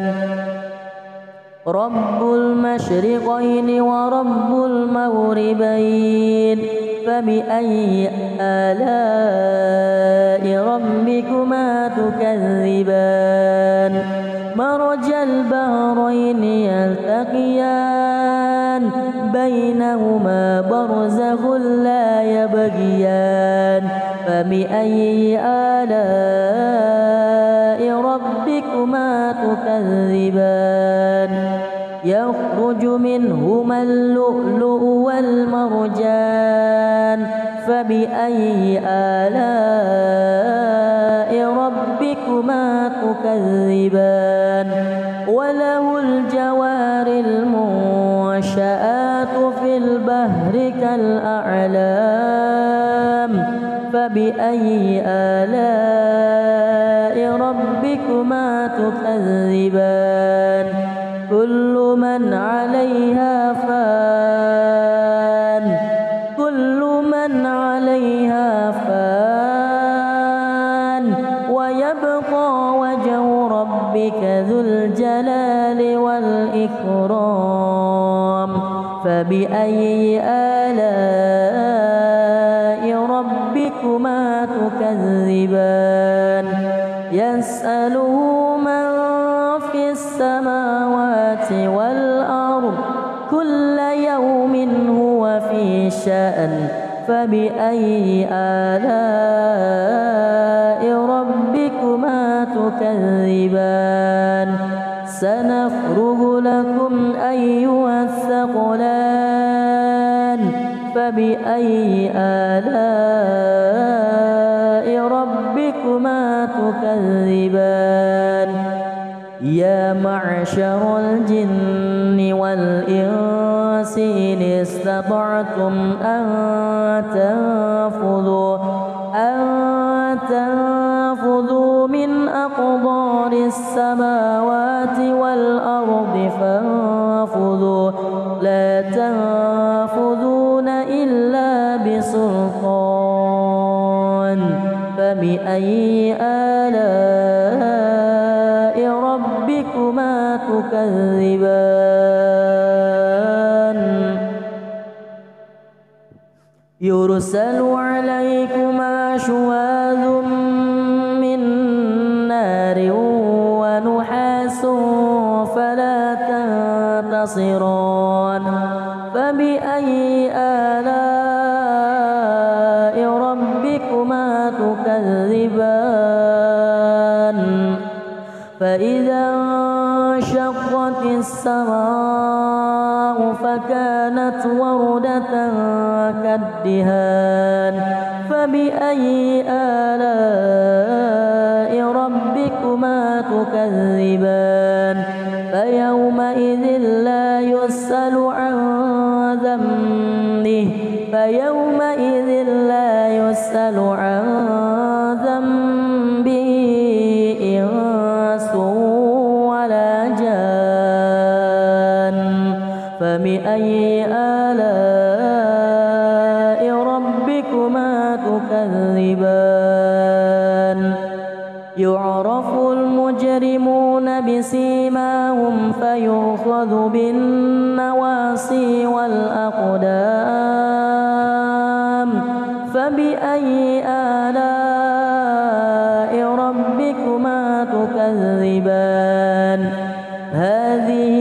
رب المشرقين ورب المغربين. فبأي آلاء ربكما تكذبان. مرج البحرين يلتقيان بينهما برزخ لا يبغيان. فبأي آلاء ربكما تكذبان. يخرج منهما اللؤلؤ والمرجان. فبأي آلاء ربكما تكذبان. وله الجوار المنشآت في البحر كالأعلام. فبأي آلاء ربكما تكذبان. كل من عليها فان. كل من عليها فان ربك ذو الجلال والإكرام فبأي آلاء ربكما تكذبان يسأله من في السماوات والأرض كل يوم هو في شأن فبأي آلاء ربكما تكذبان سنفرغ لكم أيها الثقلان فبأي آلاء ربكما تكذبان يا معشر الجن والإنس إن استطعتم أن تنفذوا من أقطار السماوات والأرض فانفذوا لا تنفذون إلا بسلطان فبأي آلاء ربكما تكذبان يرسل عليكما شواظ من نار ونحاس فلا تنتصران فبأي آلاء ربكما تكذبان فإذا انشقت السماء فكانت وردة كالدهان فبأي آلاء ربكما تكذبان فيومئذ لا يسأل عن ذنبه إنس ولا جان فبأي آلاء ربكما تكذبان يعرف المجرمون بسيماهم فيؤخذ بالنواصي والأقدام فبأي آلاء ربكما تكذبان هذه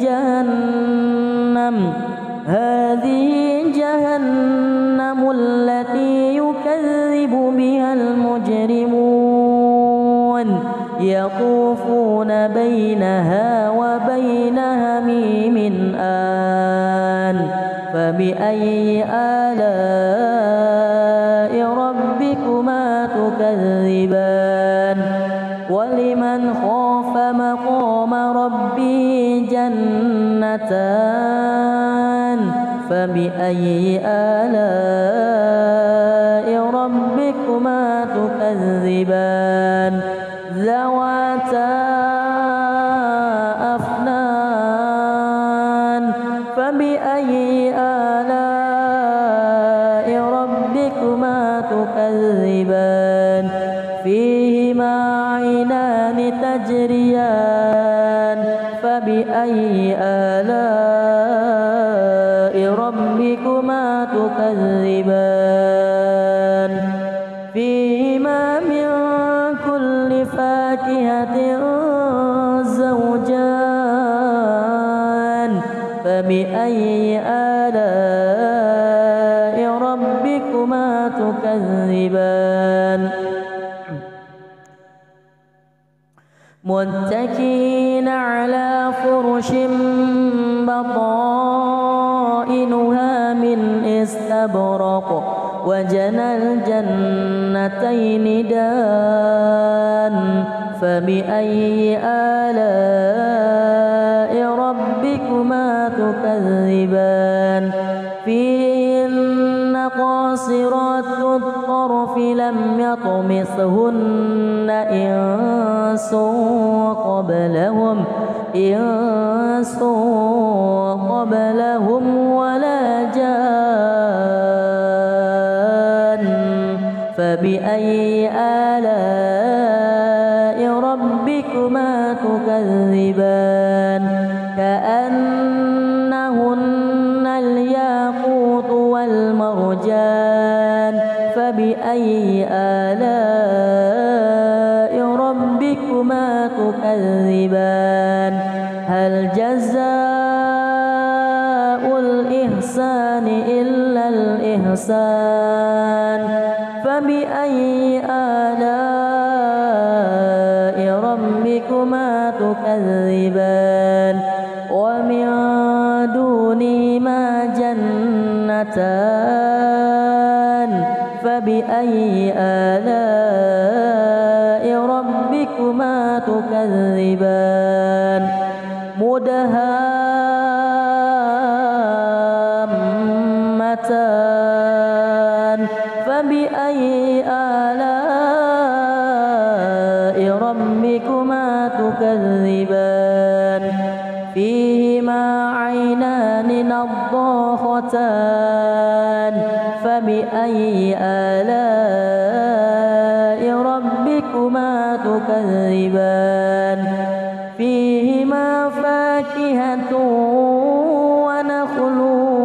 جهنم التي يكذب بها المجرمون يطوفون بينها وبين هميم آن فبأي آلاء ربكما تكذبان ولمن خاف مقام ربه جنتان فبأي آلاء ربكما تكذبان ذواتا أفنان فبأي آلاء ربكما تكذبان فيهما عينان تجريان فبأي آلاء ربكما تكذبان فيهما من كل فاكهة زوجان فبأي آلاء ربكما تكذبان متكئين على فرش بطائنها من استبرق وجنى الجنتين دان فبأي آلاء ربكما تكذبان فيهن قاصرات الطرف لم يطمثهن إنس قبلهم ولا جان فبأي آلاء ربكما تكذبان كأنهن الياقوت والمرجان فبأي آلاء ربكما تكذبان هل جزاء الإحسان إلا الإحسان فبأي آلاء ربكما تكذبان ومن دونهما جنتان فبأي آلاء ربكما تكذبان مدهامتان فبأي آلاء ربكما تكذبان فيهما عينان نضاختان فبأي آلاء ربكما تكذبان فيهما فاكهة ونخل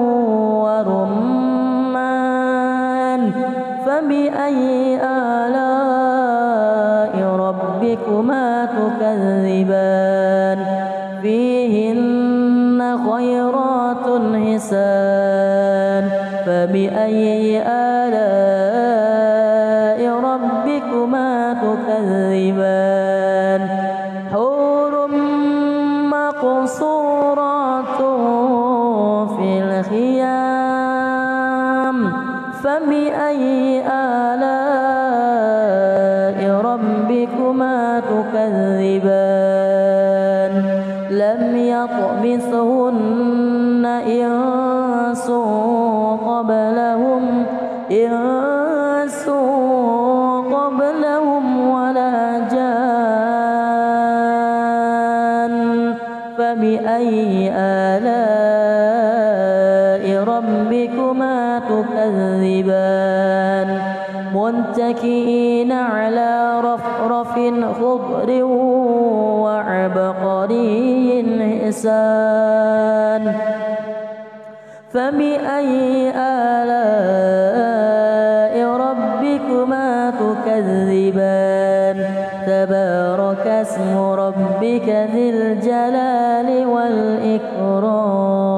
ورمان فبأي آلاء ربكما تكذبان فيهن خيرات حسان فبأي آلاء ربكما تكذبان حور مقصورات في الخيام فبأي آلاء ربكما تكذبان لم يطمثهن إنس قبلهم ولا جان فبأي آلاء ربكما تكذبان متكئين على رفرف خضر وعبقري حسان فبأي آلاء ربكما تكذبان تبارك اسم ربك ذي الجلال والإكرام.